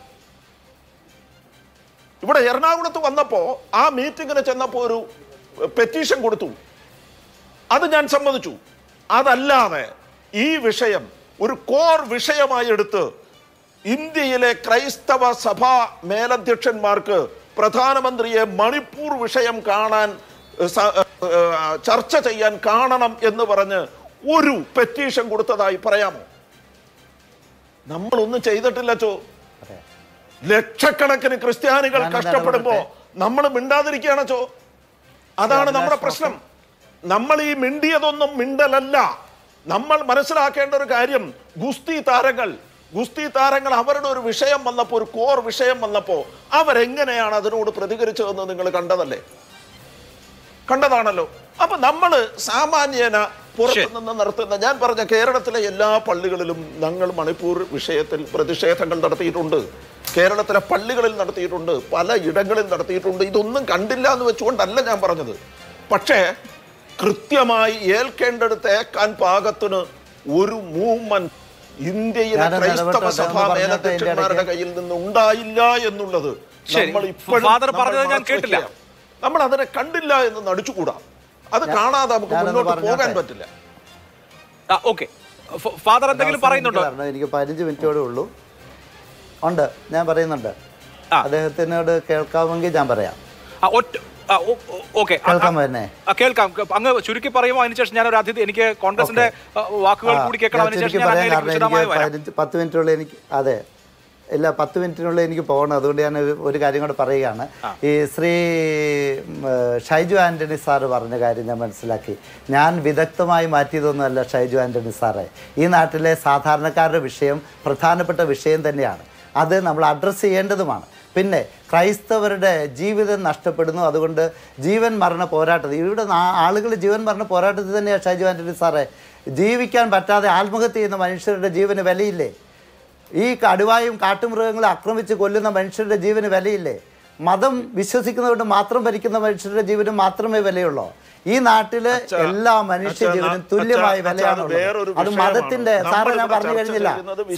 ഇവിടെ എറണാകുളത്ത് വന്നപ്പോൾ ആ മീറ്റിങ്ങിന് ചെന്നപ്പോൾ ഒരു പെറ്റീഷൻ കൊടുത്തു, അത് ഞാൻ സമ്മതിച്ചു. അതല്ലാതെ ഈ വിഷയം ഒരു കോർ വിഷയമായി എടുത്ത് ഇന്ത്യയിലെ ക്രൈസ്തവ സഭാ മേലധ്യക്ഷന്മാർക്ക് പ്രധാനമന്ത്രിയെ മണിപ്പൂർ വിഷയം കാണാൻ, ചർച്ച ചെയ്യാൻ കാണണം എന്ന് പറഞ്ഞ് ഒരു പെറ്റീഷൻ കൊടുത്തതായി പറയാമോ? നമ്മളൊന്നും ചെയ്തിട്ടില്ലച്ചോ. ലക്ഷക്കണക്കിന് ക്രിസ്ത്യാനികൾ കഷ്ടപ്പെടുമ്പോ നമ്മൾ മിണ്ടാതിരിക്കുകയാണച്ചോ. അതാണ് നമ്മുടെ പ്രശ്നം. നമ്മൾ ഈ മിണ്ടിയതൊന്നും മിണ്ടലല്ല. നമ്മൾ മനസ്സിലാക്കേണ്ട ഒരു കാര്യം, ഗുസ്തി താരങ്ങൾ അവരുടെ ഒരു വിഷയം വന്നപ്പോൾ, ഒരു കോർ വിഷയം വന്നപ്പോൾ അവരെങ്ങനെയാണ് അതിനോട് പ്രതികരിച്ചതെന്ന് നിങ്ങൾ കണ്ടതാണല്ലോ. അപ്പൊ നമ്മൾ സാമാന്യേന പുറത്തുനിന്ന് നടത്തുന്ന, ഞാൻ പറഞ്ഞ കേരളത്തിലെ എല്ലാ പള്ളികളിലും ഞങ്ങൾ മണിപ്പൂർ വിഷയത്തിൽ പ്രതിഷേധങ്ങൾ നടത്തിയിട്ടുണ്ട്. കേരളത്തിലെ പള്ളികളിൽ നടത്തിയിട്ടുണ്ട്, പല ഇടങ്ങളിൽ നടത്തിയിട്ടുണ്ട്. ഇതൊന്നും കണ്ടില്ല എന്ന് വെച്ചുകൊണ്ടല്ല ഞാൻ പറഞ്ഞത്. പക്ഷേ കൃത്യമായി ഏൽക്കേണ്ടടുത്ത് ഏൽക്കാൻ പാകത്തിന് ഒരു മൂവ്മെന്റ് ഇന്ത്യയിലെ ക്രൈസ്തവ സഭാ മേലധ്യക്ഷന്മാരുടെ കയ്യിൽ നിന്ന് ഉണ്ടായില്ല എന്നുള്ളത് നമ്മൾ ഇപ്പോഴും നമ്മൾ അതിനെ കണ്ടില്ല എന്ന് നടിച്ചുകൂടാ. അത് കാണാതെ നമുക്ക് മുന്നോട്ട് പോകാൻ പറ്റില്ല. ഫാദർ എന്തെങ്കിലും പറയുന്നുണ്ടോ? എനിക്ക് 15 മിനിറ്റോടെ ഉള്ളൂ. ഉണ്ട്, ഞാൻ പറയുന്നുണ്ട്. അദ്ദേഹത്തിനോട് കേൾക്കാമെങ്കിൽ ഞാൻ പറയാം. കേൾക്കാം. അങ്ങ് ചുരുക്കി പറയുമോ? അതിനുശേഷം ഞാൻ ഒരു അതിഥി, എനിക്ക് കോൺഗ്രസിന്റെ വാക്കുകൾ കൂടി കേൾക്കണം. 10 മിനിറ്റുള്ള എനിക്ക്, അതെ, ഇല്ല 10 മിനിറ്റിനുള്ളിൽ എനിക്ക് പോകണം. അതുകൊണ്ട് ഞാൻ ഒരു കാര്യം കൂടെ പറയുകയാണ്. ഈ ശ്രീ ഷൈജു ആൻ്റണി സാറ് പറഞ്ഞ കാര്യം ഞാൻ മനസ്സിലാക്കി. ഞാൻ വിദഗ്ധമായി മാറ്റിയതൊന്നുമല്ല ഷൈജു ആൻ്റണി സാറെ. ഈ നാട്ടിലെ സാധാരണക്കാരുടെ വിഷയം പ്രധാനപ്പെട്ട വിഷയം തന്നെയാണ്. അത് നമ്മൾ അഡ്രസ്സ് ചെയ്യേണ്ടതുമാണ്. പിന്നെ ക്രൈസ്തവരുടെ ജീവിതം നഷ്ടപ്പെടുന്നു. അതുകൊണ്ട് ജീവൻ മരണ പോരാട്ടത്തിൽ, ഇവിടെ ആളുകൾ ജീവൻ മരണ പോരാട്ടത്തിൽ തന്നെയാണ് ഷൈജു ആൻ്റണി സാറെ. ജീവിക്കാൻ പറ്റാതെ ആത്മഹത്യ ചെയ്യുന്ന മനുഷ്യരുടെ ജീവന് വിലയില്ലേ? ഈ കടുവായും കാട്ടുമൃഗങ്ങളെ ആക്രമിച്ച് കൊല്ലുന്ന മനുഷ്യരുടെ ജീവന് വിലയില്ലേ? മതം വിശ്വസിക്കുന്നതുകൊണ്ട് മാത്രം ഭരിക്കുന്ന മനുഷ്യരുടെ ജീവന് മാത്രമേ വിലയുള്ളൂ. ഈ നാട്ടില് എല്ലാ മനുഷ്യ ജീവനും തുല്യമായ വിലയാണുള്ളത്. അത് മതത്തിന്റെ, സാറ് ഞാൻ പറഞ്ഞു കഴിഞ്ഞില്ല,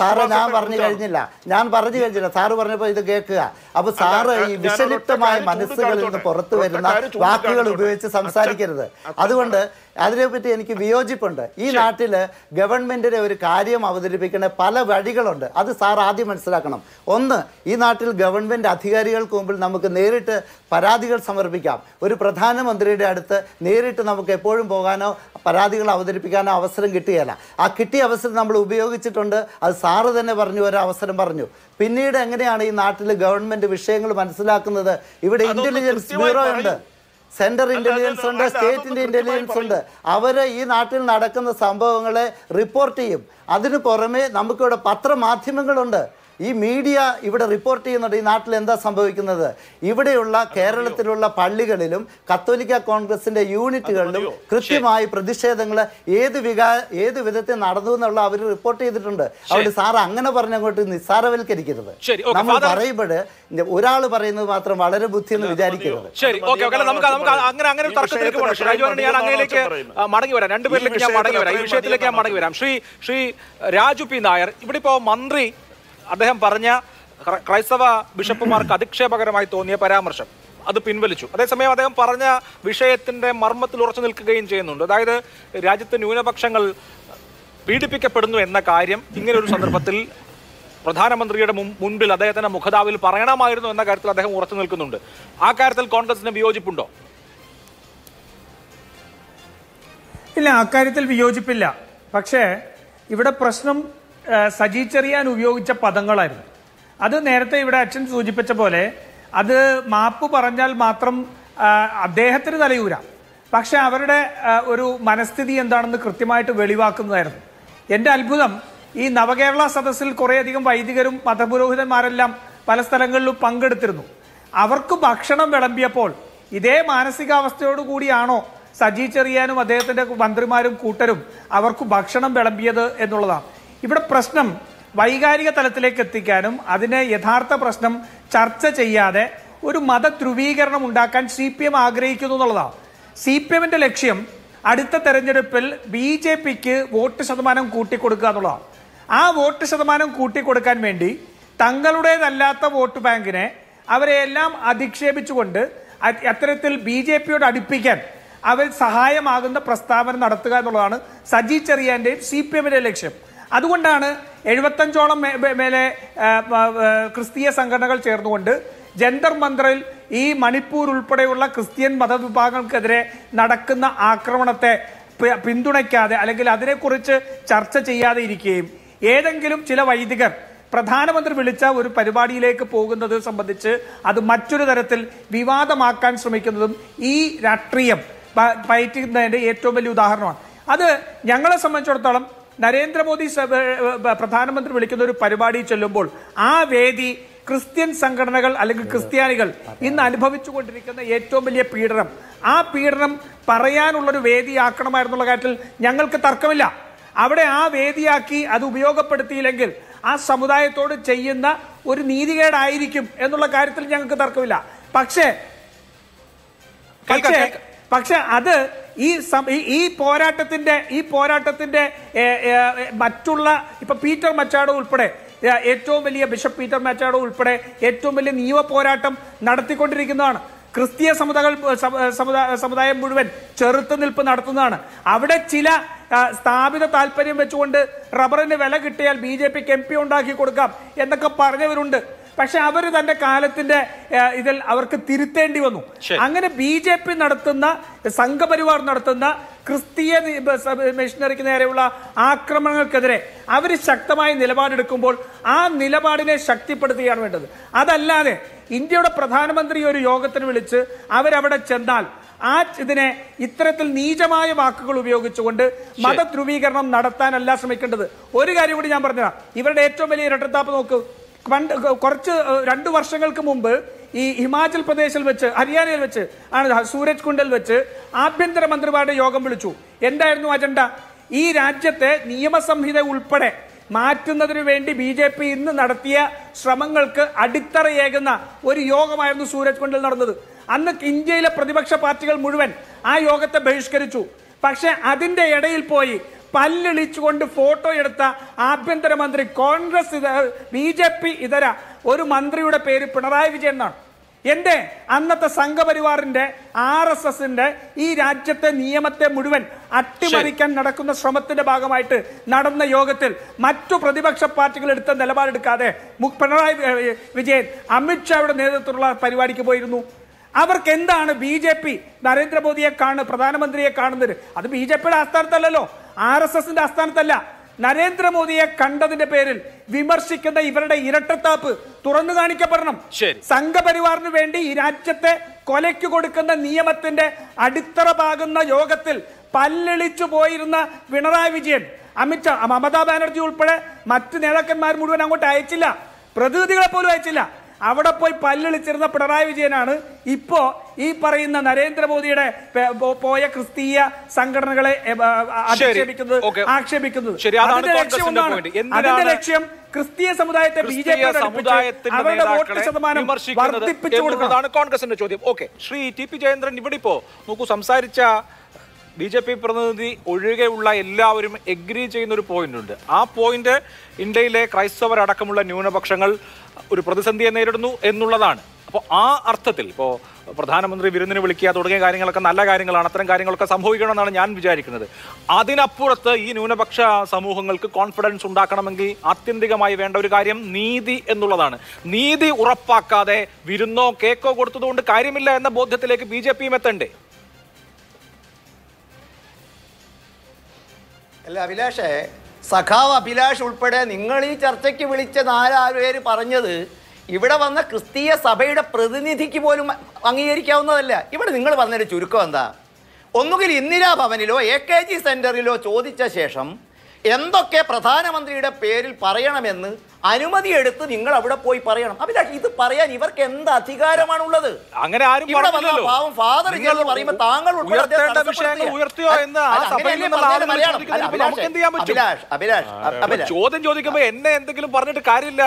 സാറ് പറഞ്ഞപ്പോൾ ഇത് കേൾക്കുക. അപ്പൊ സാറ് ഈ വിഷലിപ്തമായ മനസ്സുകളിൽ നിന്ന് പുറത്തു വരുന്ന വാക്കുകൾ ഉപയോഗിച്ച് സംസാരിക്കരുത്. അതുകൊണ്ട് അതിനെപ്പറ്റി എനിക്ക് വിയോജിപ്പുണ്ട്. ഈ നാട്ടിൽ ഗവൺമെൻറ്റിന് ഒരു കാര്യം അവതരിപ്പിക്കുന്ന പല വഴികളുണ്ട്. അത് സാർ ആദ്യം മനസ്സിലാക്കണം. ഒന്ന്, ഈ നാട്ടിൽ ഗവൺമെൻറ് അധികാരികൾക്ക് മുമ്പിൽ നമുക്ക് നേരിട്ട് പരാതികൾ സമർപ്പിക്കാം. ഒരു പ്രധാനമന്ത്രിയുടെ അടുത്ത് നേരിട്ട് നമുക്ക് എപ്പോഴും പോകാനോ പരാതികൾ അവതരിപ്പിക്കാനോ അവസരം കിട്ടുകയില്ല. ആ കിട്ടിയ അവസരം നമ്മൾ ഉപയോഗിച്ചിട്ടുണ്ട്. അത് സാറ് തന്നെ പറഞ്ഞു, ഒരു അവസരം പറഞ്ഞു. പിന്നീട് എങ്ങനെയാണ് ഈ നാട്ടിൽ ഗവൺമെൻറ് വിഷയങ്ങൾ മനസ്സിലാക്കുന്നത്? ഇവിടെ ഇൻ്റലിജൻസ് ബ്യൂറോ ഉണ്ട്, സെൻട്രൽ ഇൻ്റലിജൻസ് ഉണ്ട്, സ്റ്റേറ്റിൻ്റെ ഇൻ്റലിജൻസ് ഉണ്ട്. അവർ ഈ നാട്ടിൽ നടക്കുന്ന സംഭവങ്ങളെ റിപ്പോർട്ട് ചെയ്യും. അതിന് പുറമെ നമുക്കിവിടെ പത്രമാധ്യമങ്ങളുണ്ട്. ഈ മീഡിയ ഇവിടെ റിപ്പോർട്ട് ചെയ്യുന്നുണ്ട് ഈ നാട്ടിൽ എന്താ സംഭവിക്കുന്നത്. ഇവിടെയുള്ള കേരളത്തിലുള്ള പള്ളികളിലും കത്തോലിക്ക കോൺഗ്രസിന്റെ യൂണിറ്റുകളിലും കൃത്യമായി പ്രതിഷേധങ്ങൾ ഏത് വിധത്തിൽ നടന്നു എന്നുള്ള അവർ റിപ്പോർട്ട് ചെയ്തിട്ടുണ്ട്. അവിടെ സാർ അങ്ങനെ പറഞ്ഞങ്ങോട്ട് നിസ്സാരവൽക്കരിക്കരുത്. നമ്മൾ പറയുമ്പോൾ ഒരാൾ പറയുന്നത് മാത്രം വളരെ ബുദ്ധി എന്ന് വിചാരിക്കരുത്. ശ്രീ രാജു പി നായർ, ഇവിടെ ഇപ്പോ മന്ത്രി അദ്ദേഹം പറഞ്ഞ ക്രൈസ്തവ ബിഷപ്പുമാർക്ക് അധിക്ഷേപകരമായി തോന്നിയ പരാമർശം അത് പിൻവലിച്ചു. അതേസമയം അദ്ദേഹം പറഞ്ഞ വിഷയത്തിന്റെ മർമ്മത്തിൽ ഉറച്ചു നിൽക്കുകയും ചെയ്യുന്നുണ്ട്. അതായത് രാജ്യത്തെ ന്യൂനപക്ഷങ്ങൾ പീഡിപ്പിക്കപ്പെടുന്നു എന്ന കാര്യം ഇങ്ങനെ ഒരു സന്ദർഭത്തിൽ പ്രധാനമന്ത്രിയുടെ മുൻപിൽ അദ്ദേഹത്തിന്റെ മുഖതാവിൽ പറയണമായിരുന്നു എന്ന കാര്യത്തിൽ അദ്ദേഹം ഉറച്ചു നിൽക്കുന്നുണ്ട്. ആ കാര്യത്തിൽ കോൺഗ്രസിന് വിയോജിപ്പുണ്ടോ? ഇല്ല, അക്കാര്യത്തിൽ വിയോജിപ്പില്ല. പക്ഷേ ഇവിടെ പ്രശ്നം സജി ചെറിയാൻ ഉപയോഗിച്ച പദങ്ങളായിരുന്നു. അത് നേരത്തെ ഇവിടെ അച്ഛൻ സൂചിപ്പിച്ച പോലെ അത് മാപ്പ് പറഞ്ഞാൽ മാത്രം അദ്ദേഹത്തിന് തലയൂരാം. പക്ഷെ അവരുടെ ഒരു മനസ്ഥിതി എന്താണെന്ന് കൃത്യമായിട്ട് വെളിവാക്കുന്നതായിരുന്നു. എൻ്റെ അത്ഭുതം, ഈ നവകേരള സദസ്സിൽ കുറേയധികം വൈദികരും മതപുരോഹിതന്മാരെല്ലാം പല സ്ഥലങ്ങളിലും പങ്കെടുത്തിരുന്നു. അവർക്ക് ഭക്ഷണം വിളമ്പിയപ്പോൾ ഇതേ മാനസികാവസ്ഥയോടു കൂടിയാണോ സജി ചെറിയാനും അദ്ദേഹത്തിൻ്റെ മന്ത്രിമാരും കൂട്ടരും അവർക്ക് ഭക്ഷണം വിളമ്പിയത് എന്നുള്ളതാണ്. ഇവിടെ പ്രശ്നം വൈകാരിക തലത്തിലേക്ക് എത്തിക്കാനും അതിനെ യഥാർത്ഥ പ്രശ്നം ചർച്ച ചെയ്യാതെ ഒരു മതധ്രുവീകരണം ഉണ്ടാക്കാൻ CPM ആഗ്രഹിക്കുന്നു എന്നുള്ളതാണ്. CPMന്റെ ലക്ഷ്യം അടുത്ത തെരഞ്ഞെടുപ്പിൽ BJPക്ക് വോട്ട് ശതമാനം കൂട്ടിക്കൊടുക്കുക എന്നുള്ളതാണ്. ആ വോട്ട് ശതമാനം കൂട്ടിക്കൊടുക്കാൻ വേണ്ടി തങ്ങളുടേതല്ലാത്ത വോട്ട് ബാങ്കിനെ അവരെയെല്ലാം അധിക്ഷേപിച്ചുകൊണ്ട് അത്തരത്തിൽ BJPയോട് അടുപ്പിക്കാൻ അവർ സഹായമാകുന്ന പ്രസ്താവന നടത്തുക എന്നുള്ളതാണ് സജി ചെറിയാന്റെയും CPMന്റെ ലക്ഷ്യം. അതുകൊണ്ടാണ് 75ഓളം മേലെ ക്രിസ്തീയ സംഘടനകൾ ചേർന്നുകൊണ്ട് ജന്തർ മന്ദിറിൽ ഈ മണിപ്പൂർ ഉൾപ്പെടെയുള്ള ക്രിസ്ത്യൻ മതവിഭാഗങ്ങൾക്കെതിരെ നടക്കുന്ന ആക്രമണത്തെ പിന്തുണയ്ക്കാതെ അല്ലെങ്കിൽ അതിനെക്കുറിച്ച് ചർച്ച ചെയ്യാതെ ഇരിക്കുകയും ഏതെങ്കിലും ചില വൈദികർ പ്രധാനമന്ത്രി വിളിച്ച ഒരു പരിപാടിയിലേക്ക് പോകുന്നത് സംബന്ധിച്ച് അത് മറ്റൊരു തരത്തിൽ വിവാദമാക്കാൻ ശ്രമിക്കുന്നതും ഈ രാഷ്ട്രീയം പയറ്റുന്നതിന്റെ ഏറ്റവും വലിയ ഉദാഹരണമാണ്. അത് ഞങ്ങളെ സംബന്ധിച്ചിടത്തോളം നരേന്ദ്രമോദി പ്രധാനമന്ത്രി വിളിക്കുന്ന ഒരു പരിപാടി ചെല്ലുമ്പോൾ ആ വേദി ക്രിസ്ത്യൻ സംഘടനകൾ അല്ലെങ്കിൽ ക്രിസ്ത്യാനികൾ ഇന്ന് അനുഭവിച്ചുകൊണ്ടിരിക്കുന്ന ഏറ്റവും വലിയ പീഡനം, ആ പീഡനം പറയാനുള്ളൊരു വേദിയാക്കണമായിരുന്നുള്ള കാര്യത്തിൽ ഞങ്ങൾക്ക് തർക്കമില്ല. അവിടെ ആ വേദിയാക്കി അത് ഉപയോഗപ്പെടുത്തിയില്ലെങ്കിൽ ആ സമുദായത്തോട് ചെയ്യുന്ന ഒരു നീതികേടായിരിക്കും എന്നുള്ള കാര്യത്തിൽ ഞങ്ങൾക്ക് തർക്കമില്ല. പക്ഷേ അത് ഈ പോരാട്ടത്തിന്റെ മറ്റുള്ള ഇപ്പൊ പീറ്റർ മച്ചാഡോ ഉൾപ്പെടെ ഏറ്റവും വലിയ ബിഷപ്പ് പീറ്റർ മച്ചാഡോ ഉൾപ്പെടെ ഏറ്റവും വലിയ നിയമ പോരാട്ടം നടത്തിക്കൊണ്ടിരിക്കുന്നതാണ്. ക്രിസ്തീയ സമുദായം മുഴുവൻ ചെറുത്തുനിൽപ്പ് നടത്തുന്നതാണ്. അവിടെ ചില സ്ഥാപിത താല്പര്യം വെച്ചുകൊണ്ട് റബ്ബറിന് വില കിട്ടിയാൽ BJPക്ക് MP ഉണ്ടാക്കി കൊടുക്കാം എന്നൊക്കെ പറഞ്ഞവരുണ്ട്. പക്ഷെ അവർ തന്റെ കാലത്തിന്റെ ഇതിൽ അവർക്ക് തിരുത്തേണ്ടി വന്നു. അങ്ങനെ BJP നടത്തുന്ന സംഘപരിവാർ നടത്തുന്ന ക്രിസ്തീയ മിഷനറിക്ക് നേരെയുള്ള ആക്രമണങ്ങൾക്കെതിരെ അവർ ശക്തമായ നിലപാടെടുക്കുമ്പോൾ ആ നിലപാടിനെ ശക്തിപ്പെടുത്തുകയാണ് വേണ്ടത്. അതല്ലാതെ ഇന്ത്യയുടെ പ്രധാനമന്ത്രി ഒരു യോഗത്തിന് വിളിച്ച് അവരവിടെ ചെന്നാൽ ഇതിനെ ഇത്തരത്തിൽ നീചമായ വാക്കുകൾ ഉപയോഗിച്ചുകൊണ്ട് മതധ്രുവീകരണം നടത്താനല്ല ശ്രമിക്കേണ്ടത്. ഒരു കാര്യം കൂടി ഞാൻ പറഞ്ഞുതരാം. ഇവരുടെ ഏറ്റവും വലിയ ഇരട്ടത്താപ്പ് നോക്കൂ. കുറച്ച് 2 വർഷങ്ങൾക്ക് മുമ്പ് ഈ ഹിമാചൽ പ്രദേശിൽ വെച്ച് ഹരിയാനയിൽ വെച്ച് സൂരജ് കുണ്ടിൽ വെച്ച് ആഭ്യന്തരമന്ത്രിമാരുടെ യോഗം വിളിച്ചു. എന്തായിരുന്നു അജണ്ട? ഈ രാജ്യത്തെ നിയമസംഹിത ഉൾപ്പെടെ മാറ്റുന്നതിനു വേണ്ടി BJP ഇന്ന് നടത്തിയ ശ്രമങ്ങൾക്ക് അടിത്തറയേകുന്ന ഒരു യോഗമായിരുന്നു സൂരജ് കുണ്ടിൽ നടന്നത്. അന്ന് ഇന്ത്യയിലെ പ്രതിപക്ഷ പാർട്ടികൾ മുഴുവൻ ആ യോഗത്തെ ബഹിഷ്കരിച്ചു. പക്ഷെ അതിന്റെ ഇടയിൽ പോയി പല്ലിളിച്ചുകൊണ്ട് ഫോട്ടോ എടുത്ത ആഭ്യന്തരമന്ത്രി കോൺഗ്രസ് BJP ഇതര ഒരു മന്ത്രിയുടെ പേര് പിണറായി വിജയൻ എന്നാണ്. എന്റെ അന്നത്തെ സംഘപരിവാറിന്റെ RSSന്റെ ഈ രാജ്യത്തെ നിയമത്തെ മുഴുവൻ അട്ടിമറിക്കാൻ നടക്കുന്ന ശ്രമത്തിന്റെ ഭാഗമായിട്ട് നടന്ന യോഗത്തിൽ മറ്റു പ്രതിപക്ഷ പാർട്ടികൾ എടുത്ത നിലപാടെടുക്കാതെ പിണറായി വിജയൻ അമിത്ഷായുടെ നേതൃത്വത്തിലുള്ള പരിപാടിക്ക് പോയിരുന്നു. അവർക്ക് എന്താണ് BJP നരേന്ദ്രമോദിയെ പ്രധാനമന്ത്രിയെ കാണുന്നത്? അത് BJPയുടെ ആസ്ഥാനത്തല്ലല്ലോ, RSSന്റെ ആസ്ഥാനത്തല്ല. നരേന്ദ്രമോദിയെ കണ്ടതിന്റെ പേരിൽ വിമർശിക്കുന്ന ഇവരുടെ ഇരട്ടത്താപ്പ് തുറന്നു കാണിക്കപ്പെടണം. സംഘപരിവാറിന് വേണ്ടി ഈ രാജ്യത്തെ കൊലയ്ക്ക് കൊടുക്കുന്ന നിയമത്തിന്റെ അടിത്തറ പാകുന്ന യോഗത്തിൽ പല്ലിളിച്ചു പോയിരുന്ന പിണറായി വിജയൻ, അമിത്ഷാ, മമതാ ബാനർജി ഉൾപ്പെടെ മറ്റ് നേതാക്കന്മാർ മുഴുവൻ അങ്ങോട്ട് അയച്ചില്ല. പ്രതിനിധികളെ പോലും അയച്ചില്ല. അവിടെ പോയി പല്ലിളിച്ചിരുന്ന പിണറായി വിജയനാണ് ഇപ്പോ ഈ പറയുന്ന നരേന്ദ്രമോദിയുടെ പോയ ക്രിസ്തീയ സംഘടനകളെ ആക്ഷേപിക്കുന്നത്. അതിന്റെ ലക്ഷ്യം ക്രിസ്തീയ സമുദായത്തെ അവരുടെ വോട്ട് ശതമാനം വർദ്ധിപ്പിച്ചു കൊടുക്കുന്നതാണ് കോൺഗ്രസിന്റെ ചോദ്യം. Okay, Shri T P Jayendran, ഇവിടെ ഇപ്പോ നോക്കൂ, സംസാരിച്ച BJP പ്രതിനിധി ഒഴികെയുള്ള എല്ലാവരും എഗ്രി ചെയ്യുന്ന ഒരു പോയിന്റ് ഉണ്ട്. ആ പോയിന്റ് ഇന്ത്യയിലെ ക്രൈസ്തവരടക്കമുള്ള ന്യൂനപക്ഷങ്ങൾ ഒരു പ്രതിസന്ധിയെ നേരിടുന്നു എന്നുള്ളതാണ്. അപ്പോൾ ആ അർത്ഥത്തിൽ ഇപ്പോൾ പ്രധാനമന്ത്രി വിരുന്നിന് വിളിക്കുക തുടങ്ങിയ കാര്യങ്ങളൊക്കെ നല്ല കാര്യങ്ങളാണ്. അത്തരം കാര്യങ്ങളൊക്കെ സംഭവിക്കണമെന്നാണ് ഞാൻ വിചാരിക്കുന്നത്. അതിനപ്പുറത്ത് ഈ ന്യൂനപക്ഷ സമൂഹങ്ങൾക്ക് കോൺഫിഡൻസ് ഉണ്ടാക്കണമെങ്കിൽ ആത്യന്തികമായി വേണ്ട ഒരു കാര്യം നീതി എന്നുള്ളതാണ്. നീതി ഉറപ്പാക്കാതെ വിരുന്നോ കേക്കോ കൊടുത്തതുകൊണ്ട് കാര്യമില്ല എന്ന ബോധ്യത്തിലേക്ക് BJPയും എത്തണ്ടേ? അല്ല അഭിലാഷേ, സഖാവ് അഭിലാഷ് ഉൾപ്പെടെ നിങ്ങൾ ഈ ചർച്ചയ്ക്ക് വിളിച്ച 4 പേര് പറഞ്ഞത് ഇവിടെ വന്ന ക്രിസ്തീയ സഭയുടെ പ്രതിനിധിക്ക് പോലും അംഗീകരിക്കാവുന്നതല്ല. ഇവിടെ നിങ്ങൾ പറഞ്ഞൊരു ചുരുക്കം എന്താ? ഒന്നുകിൽ ഇന്ദിരാഭവനിലോ AKG സെന്ററിലോ ചോദിച്ച ശേഷം എന്തൊക്കെ പ്രധാനമന്ത്രിയുടെ പേരിൽ പറയണമെന്ന് അനുമതി എടുത്ത് നിങ്ങൾ അവിടെ പോയി പറയണം. അഭിലാഷ്, ഇത് പറയാൻ ഇവർക്ക് എന്ത് അധികാരമാണുള്ളത്? അങ്ങനെ ആരും പാവം ഫാദർ പറയുമ്പോൾ താങ്കൾ ചോദ്യം ചോദിക്കുമ്പോ എന്നെ എന്തെങ്കിലും പറഞ്ഞിട്ട് കാര്യമില്ല.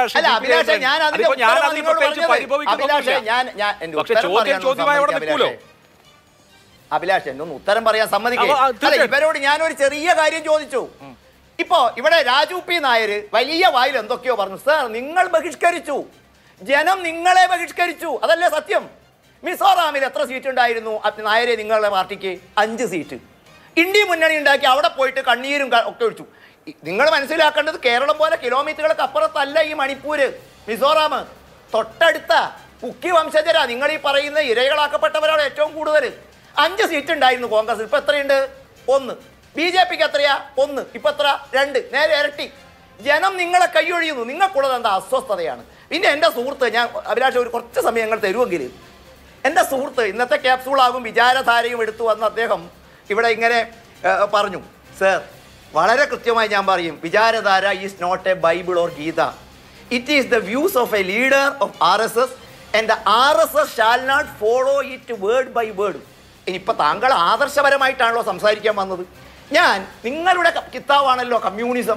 അഭിലാഷ്, എന്നെ ഒന്ന് ഉത്തരം പറയാൻ സമ്മതിക്കില്ല. ഇവരോട് ഞാനൊരു ചെറിയ കാര്യം ചോദിച്ചു. ഇപ്പോ ഇവിടെ രാജു പി നായർ വലിയ വായിൽ എന്തൊക്കെയോ പറഞ്ഞു. സാർ, നിങ്ങൾ ബഹിഷ്കരിച്ചു, ജനം നിങ്ങളെ ബഹിഷ്കരിച്ചു, അതല്ലേ സത്യം? മിസോറാമിൽ എത്ര സീറ്റ് ഉണ്ടായിരുന്നു നായരെ നിങ്ങളുടെ പാർട്ടിക്ക്? 5 സീറ്റ്. ഇന്ത്യ മുന്നണി ഉണ്ടാക്കി അവിടെ പോയിട്ട് കണ്ണീരും ഒക്കെ ഒഴിച്ചു. നിങ്ങൾ മനസ്സിലാക്കേണ്ടത് കേരളം പോലെ കിലോമീറ്ററുകൾക്ക് അപ്പുറത്തല്ല ഈ മണിപ്പൂര്, മിസോറാം തൊട്ടടുത്ത കുക്കി വംശജരാ. നിങ്ങൾ ഈ പറയുന്ന ഇരകളാക്കപ്പെട്ടവരാണ് ഏറ്റവും കൂടുതൽ. 5 സീറ്റ് ഉണ്ടായിരുന്നു കോൺഗ്രസ്, ഇപ്പൊ എത്രയുണ്ട്? 1. BJPക്ക് എത്രയാ? 1. ഇപ്പൊ എത്ര? 2. നേരെ ഇരട്ടി. ജനം നിങ്ങളെ കൈയൊഴിയുന്നു. നിങ്ങൾക്കുള്ളത് എന്താ? അസ്വസ്ഥതയാണ്. പിന്നെ എൻ്റെ സുഹൃത്ത്, ഞാൻ അഭിലാഷ് ഒരു കുറച്ച് സമയങ്ങൾ തരുമെങ്കിൽ, എൻ്റെ സുഹൃത്ത് ഇന്നത്തെ ക്യാപ്സൂളാകും വിചാരധാരയും എടുത്തു വന്ന അദ്ദേഹം ഇവിടെ ഇങ്ങനെ പറഞ്ഞു. സർ, വളരെ കൃത്യമായി ഞാൻ പറയും, Vicharadhara is not a Bible or Gita. It is the views of a leader of RSS and the RSS shall not follow it word by word. ഇനിയിപ്പോൾ താങ്കൾ ആദർശപരമായിട്ടാണല്ലോ സംസാരിക്കാൻ വന്നത്. ഞാൻ നിങ്ങളുടെ കിതാബാണല്ലോ കമ്മ്യൂണിസം.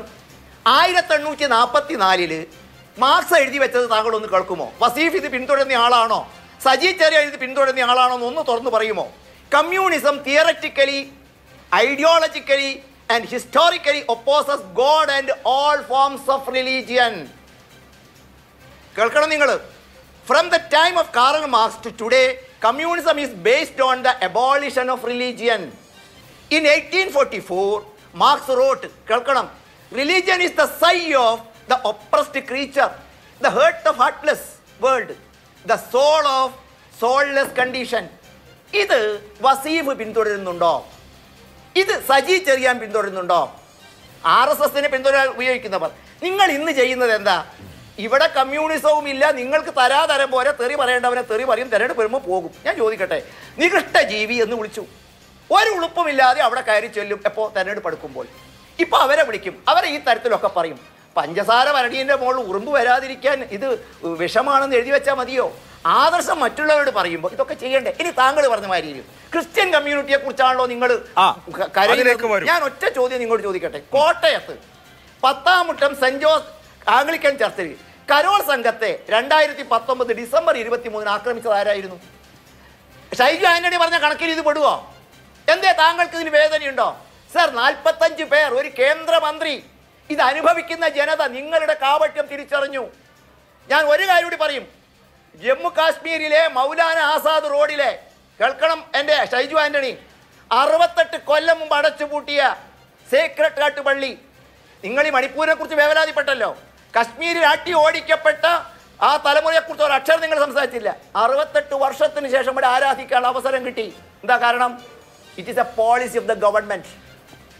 1844 മാർക്സ് എഴുതി വെച്ചത് താങ്കൾ ഒന്ന് കേൾക്കുമോ? വസീഫ് ഇത് പിന്തുടരുന്ന ആളാണോ? സജി ചെറിയ ഇത് പിന്തുടരുന്ന ആളാണോ എന്നൊന്ന് തുറന്നു പറയുമോ? Communism theoretically, ideologically and historically opposes god and all forms of religion. കേൾക്കണം നിങ്ങൾ. From the time of Karl Marx to today, communism is based on the abolition of religion. In 1844, Marx wrote, കേൾക്കണം, religion is the sigh of the oppressed creature, the hurt of heartless world, the soul of soulless condition. ഇത് വസീഫ് പിന്തുടരുന്നുണ്ടോ? ഇത് സജി ചെറിയാൻ പിന്തുടരുന്നുണ്ടോ? RSSനെ പിന്തുടരാൻ ഉപയോഗിക്കുന്നവർ. നിങ്ങൾ ഇന്ന് ചെയ്യുന്നത് എന്താ? ഇവിടെ കമ്മ്യൂണിസവും ഇല്ല. നിങ്ങൾക്ക് തരാതരം പോലെ തെറി പറയേണ്ടവനെ തെറി പറയും, തെരഞ്ഞെടുപ്പ് വരുമ്പോൾ പോകും. ഞാൻ ചോദിക്കട്ടെ, നികൃഷ്ട ജീവി എന്ന് വിളിച്ചു. ഒരു ഉളുപ്പുമില്ലാതെ അവിടെ കയറി ചെല്ലും. എപ്പോൾ? തെരഞ്ഞെടുപ്പ് എടുക്കുമ്പോൾ. ഇപ്പോൾ അവരെ വിളിക്കും, അവരെ ഈ തരത്തിലൊക്കെ പറയും. പഞ്ചസാര വരടീൻ്റെ മുകളിൽ ഉറുമ്പ് വരാതിരിക്കാൻ ഇത് വിഷമാണെന്ന് എഴുതി വെച്ചാൽ മതിയോ? ആദർശം മറ്റുള്ളവരോട് പറയുമ്പോൾ ഇതൊക്കെ ചെയ്യണ്ടേ? ഇനി താങ്കൾ പറഞ്ഞ മാതിരി ക്രിസ്ത്യൻ കമ്മ്യൂണിറ്റിയെ കുറിച്ചാണല്ലോ നിങ്ങൾ കരയിലേക്ക്. ഞാൻ ഒറ്റ ചോദ്യം നിങ്ങളോട് ചോദിക്കട്ടെ. കോട്ടയത്ത് 10-ാം മുട്ടം സെന്റ് ജോസ് ആംഗ്ലിക്കൻ ചർച്ചിൽ കരോൾ സംഘത്തെ 2019 ഡിസംബർ 23 ആക്രമിച്ചത് ആരായിരുന്നു? ഷൈജു ആന്റണി പറഞ്ഞ കണക്കിൽ ഇത് പെടുവോ? എന്തേ താങ്കൾക്ക് ഇതിന് വേദനയുണ്ടോ? സർ, 45 പേർ, ഒരു കേന്ദ്രമന്ത്രി. ഇത് അനുഭവിക്കുന്ന ജനത നിങ്ങളുടെ കാപട്യം തിരിച്ചറിഞ്ഞു. ഞാൻ ഒരു കാര്യം കൂടി പറയും. ജമ്മു കാശ്മീരിലെ മൗലാന ആസാദ് റോഡിലെ, കേൾക്കണം എൻ്റെ ഷൈജു ആന്റണി, 68 കൊല്ലം മുമ്പ് അടച്ചുപൂട്ടിയ സേക്രട്ട് ഹാർട്ട് പള്ളി. നിങ്ങൾ ഈ മണിപ്പൂരിനെ കുറിച്ച് വേവലാതിപ്പെട്ടല്ലോ. കശ്മീരിൽ ആട്ടി ഓടിക്കപ്പെട്ട ആ തലമുറയെക്കുറിച്ച് ഒരു അക്ഷരം നിങ്ങൾ സംസാരിച്ചില്ല. 68 വർഷത്തിന് ശേഷം ഇവിടെ ആരാധിക്കാനുള്ള അവസരം കിട്ടി. എന്താ കാരണം? It is a policy of the government.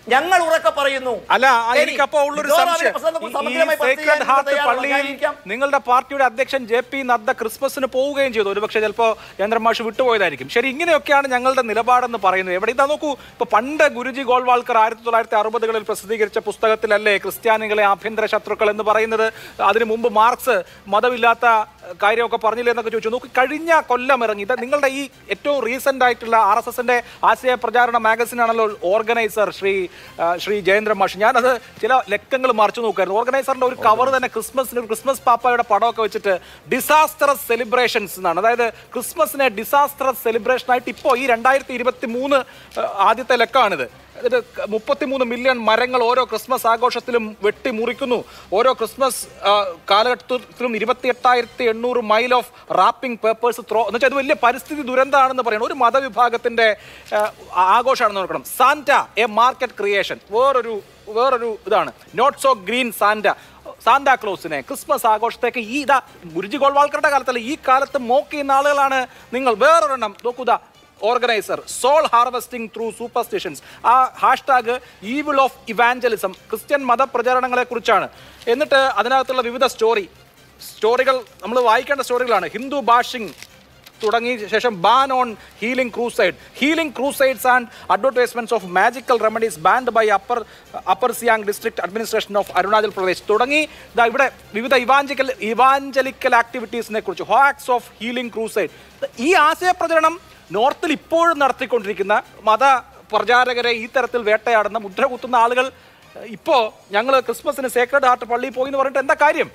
ഞങ്ങൾ ഉറക്കെ പറയുന്നു. അല്ല, എനിക്കപ്പോ ഉള്ളൊരു സംശയം, സേക്രഡ് ഹാർട്ട് പള്ളിയിൽ നിങ്ങളുടെ പാർട്ടിയുടെ അധ്യക്ഷൻ JP നദ്ദ ക്രിസ്മസിന് പോവുകയും ചെയ്തു. ഒരുപക്ഷെ ചിലപ്പോൾ ചന്ദ്രമാഷ് വിട്ടുപോയതായിരിക്കും. ശരി, ഇങ്ങനെയൊക്കെയാണ് ഞങ്ങളുടെ നിലപാടെന്ന് പറയുന്നത്. എവിടെ ഇതാ നോക്കൂ, ഇപ്പൊ പണ്ട് ഗുരുജി ഗോൾവാൾക്കർ 1960കളിൽ പ്രസിദ്ധീകരിച്ച പുസ്തകത്തിലല്ലേ ക്രിസ്ത്യാനികളെ ആഭ്യന്തര ശത്രുക്കൾ എന്ന് പറയുന്നത്? അതിനു മുമ്പ് മാർക്സ് മതമില്ലാത്ത കാര്യമൊക്കെ പറഞ്ഞില്ലേ എന്നൊക്കെ ചോദിച്ചു. നോക്കി, കഴിഞ്ഞ കൊല്ലം ഇറങ്ങി നിങ്ങളുടെ ഈ ഏറ്റവും റീസെന്റ് ആയിട്ടുള്ള RSSന്റെ ആശയ പ്രചാരണ മാഗസിൻ ആണല്ലോ ഓർഗനൈസർ, ശ്രീ ജയേന്ദ്ര മാഷ്. ഞാനത് ചില ലക്കങ്ങൾ മറിച്ചു നോക്കായിരുന്നു. ഓർഗനൈസറിന്റെ ഒരു കവർ തന്നെ ക്രിസ്മസ് പാപ്പായുടെ പടമൊക്കെ വെച്ചിട്ട് ഡിസാസ്റ്ററസ് സെലിബ്രേഷൻസ് എന്നാണ്. അതായത് ക്രിസ്മസിനെ ഡിസാസ്റ്ററസ് സെലിബ്രേഷൻ ആയിട്ട് ഇപ്പോൾ ഈ 2023 ആദ്യത്തെ ലക്കമാണിത്. 33 മില്യൺ മരങ്ങൾ ഓരോ ക്രിസ്മസ് ആഘോഷത്തിലും വെട്ടിമുറിക്കുന്നു. ഓരോ ക്രിസ്മസ് കാലഘട്ടത്തിലും 28,800 mile of wrapping papers throw എന്ന് വെച്ചാൽ അത് വലിയ പരിസ്ഥിതി ദുരന്തമാണെന്ന് പറയുന്നത്. ഒരു മതവിഭാഗത്തിന്റെ ആഘോഷമാണെന്ന് നോക്കണം. സാന്റ എ മാർക്കറ്റ് ക്രിയേഷൻ വേറൊരു ഇതാണ്. നോട്ട് സോ ഗ്രീൻ സാന്താക്ലോസിനെ ക്രിസ്മസ് ആഘോഷത്തേക്ക് ഈ ഗുരുജി ഗോൾവാൾക്കറുടെ കാലത്തല്ല, ഈ കാലത്ത് മോക്ക് ചെയ്യുന്ന ആളുകളാണ് നിങ്ങൾ. വേറൊരെണ്ണം നോക്കുക, organiser soul harvesting through superstitions. ആ hashtag evil of evangelism, Christian മതപ്രചാരണങ്ങളെ കുറിച്ചാണ്. എന്നിട്ട് അതിനകത്തുള്ള വിവിധ സ്റ്റോറികൾ നമ്മൾ വായിക്കേണ്ട സ്റ്റോറികളാണ്. ഹിന്ദു ബാഷിംഗ് തുടങ്ങിയ ശേഷം ban on healing crusades and advertisements of magical remedies banned by upper Siang district administration of Arunachal Pradesh തുടങ്ങി ഇവിടെ വിവിധ ഇവാഞ്ചലിക്കൽ ആക്ടിവിറ്റീസിനെ കുറിച്ച്, ഹോക്സ് ഓഫ് ഹീലിംഗ് ക്രൂസൈഡ്. ഈ ആശയപ്രചരണം നോർത്തിൽ ഇപ്പോഴും നടത്തിക്കൊണ്ടിരിക്കുന്ന മത പ്രചാരകരെ ഈ തരത്തിൽ വേട്ടയാടുന്ന മുദ്ര കുത്തുന്ന ആളുകൾ ഇപ്പോൾ ഞങ്ങൾ ക്രിസ്മസിന് സേക്രഡ് ഹാർട്ട് പള്ളിയിൽ പോയി എന്ന് പറഞ്ഞിട്ട് എന്താ കാര്യം?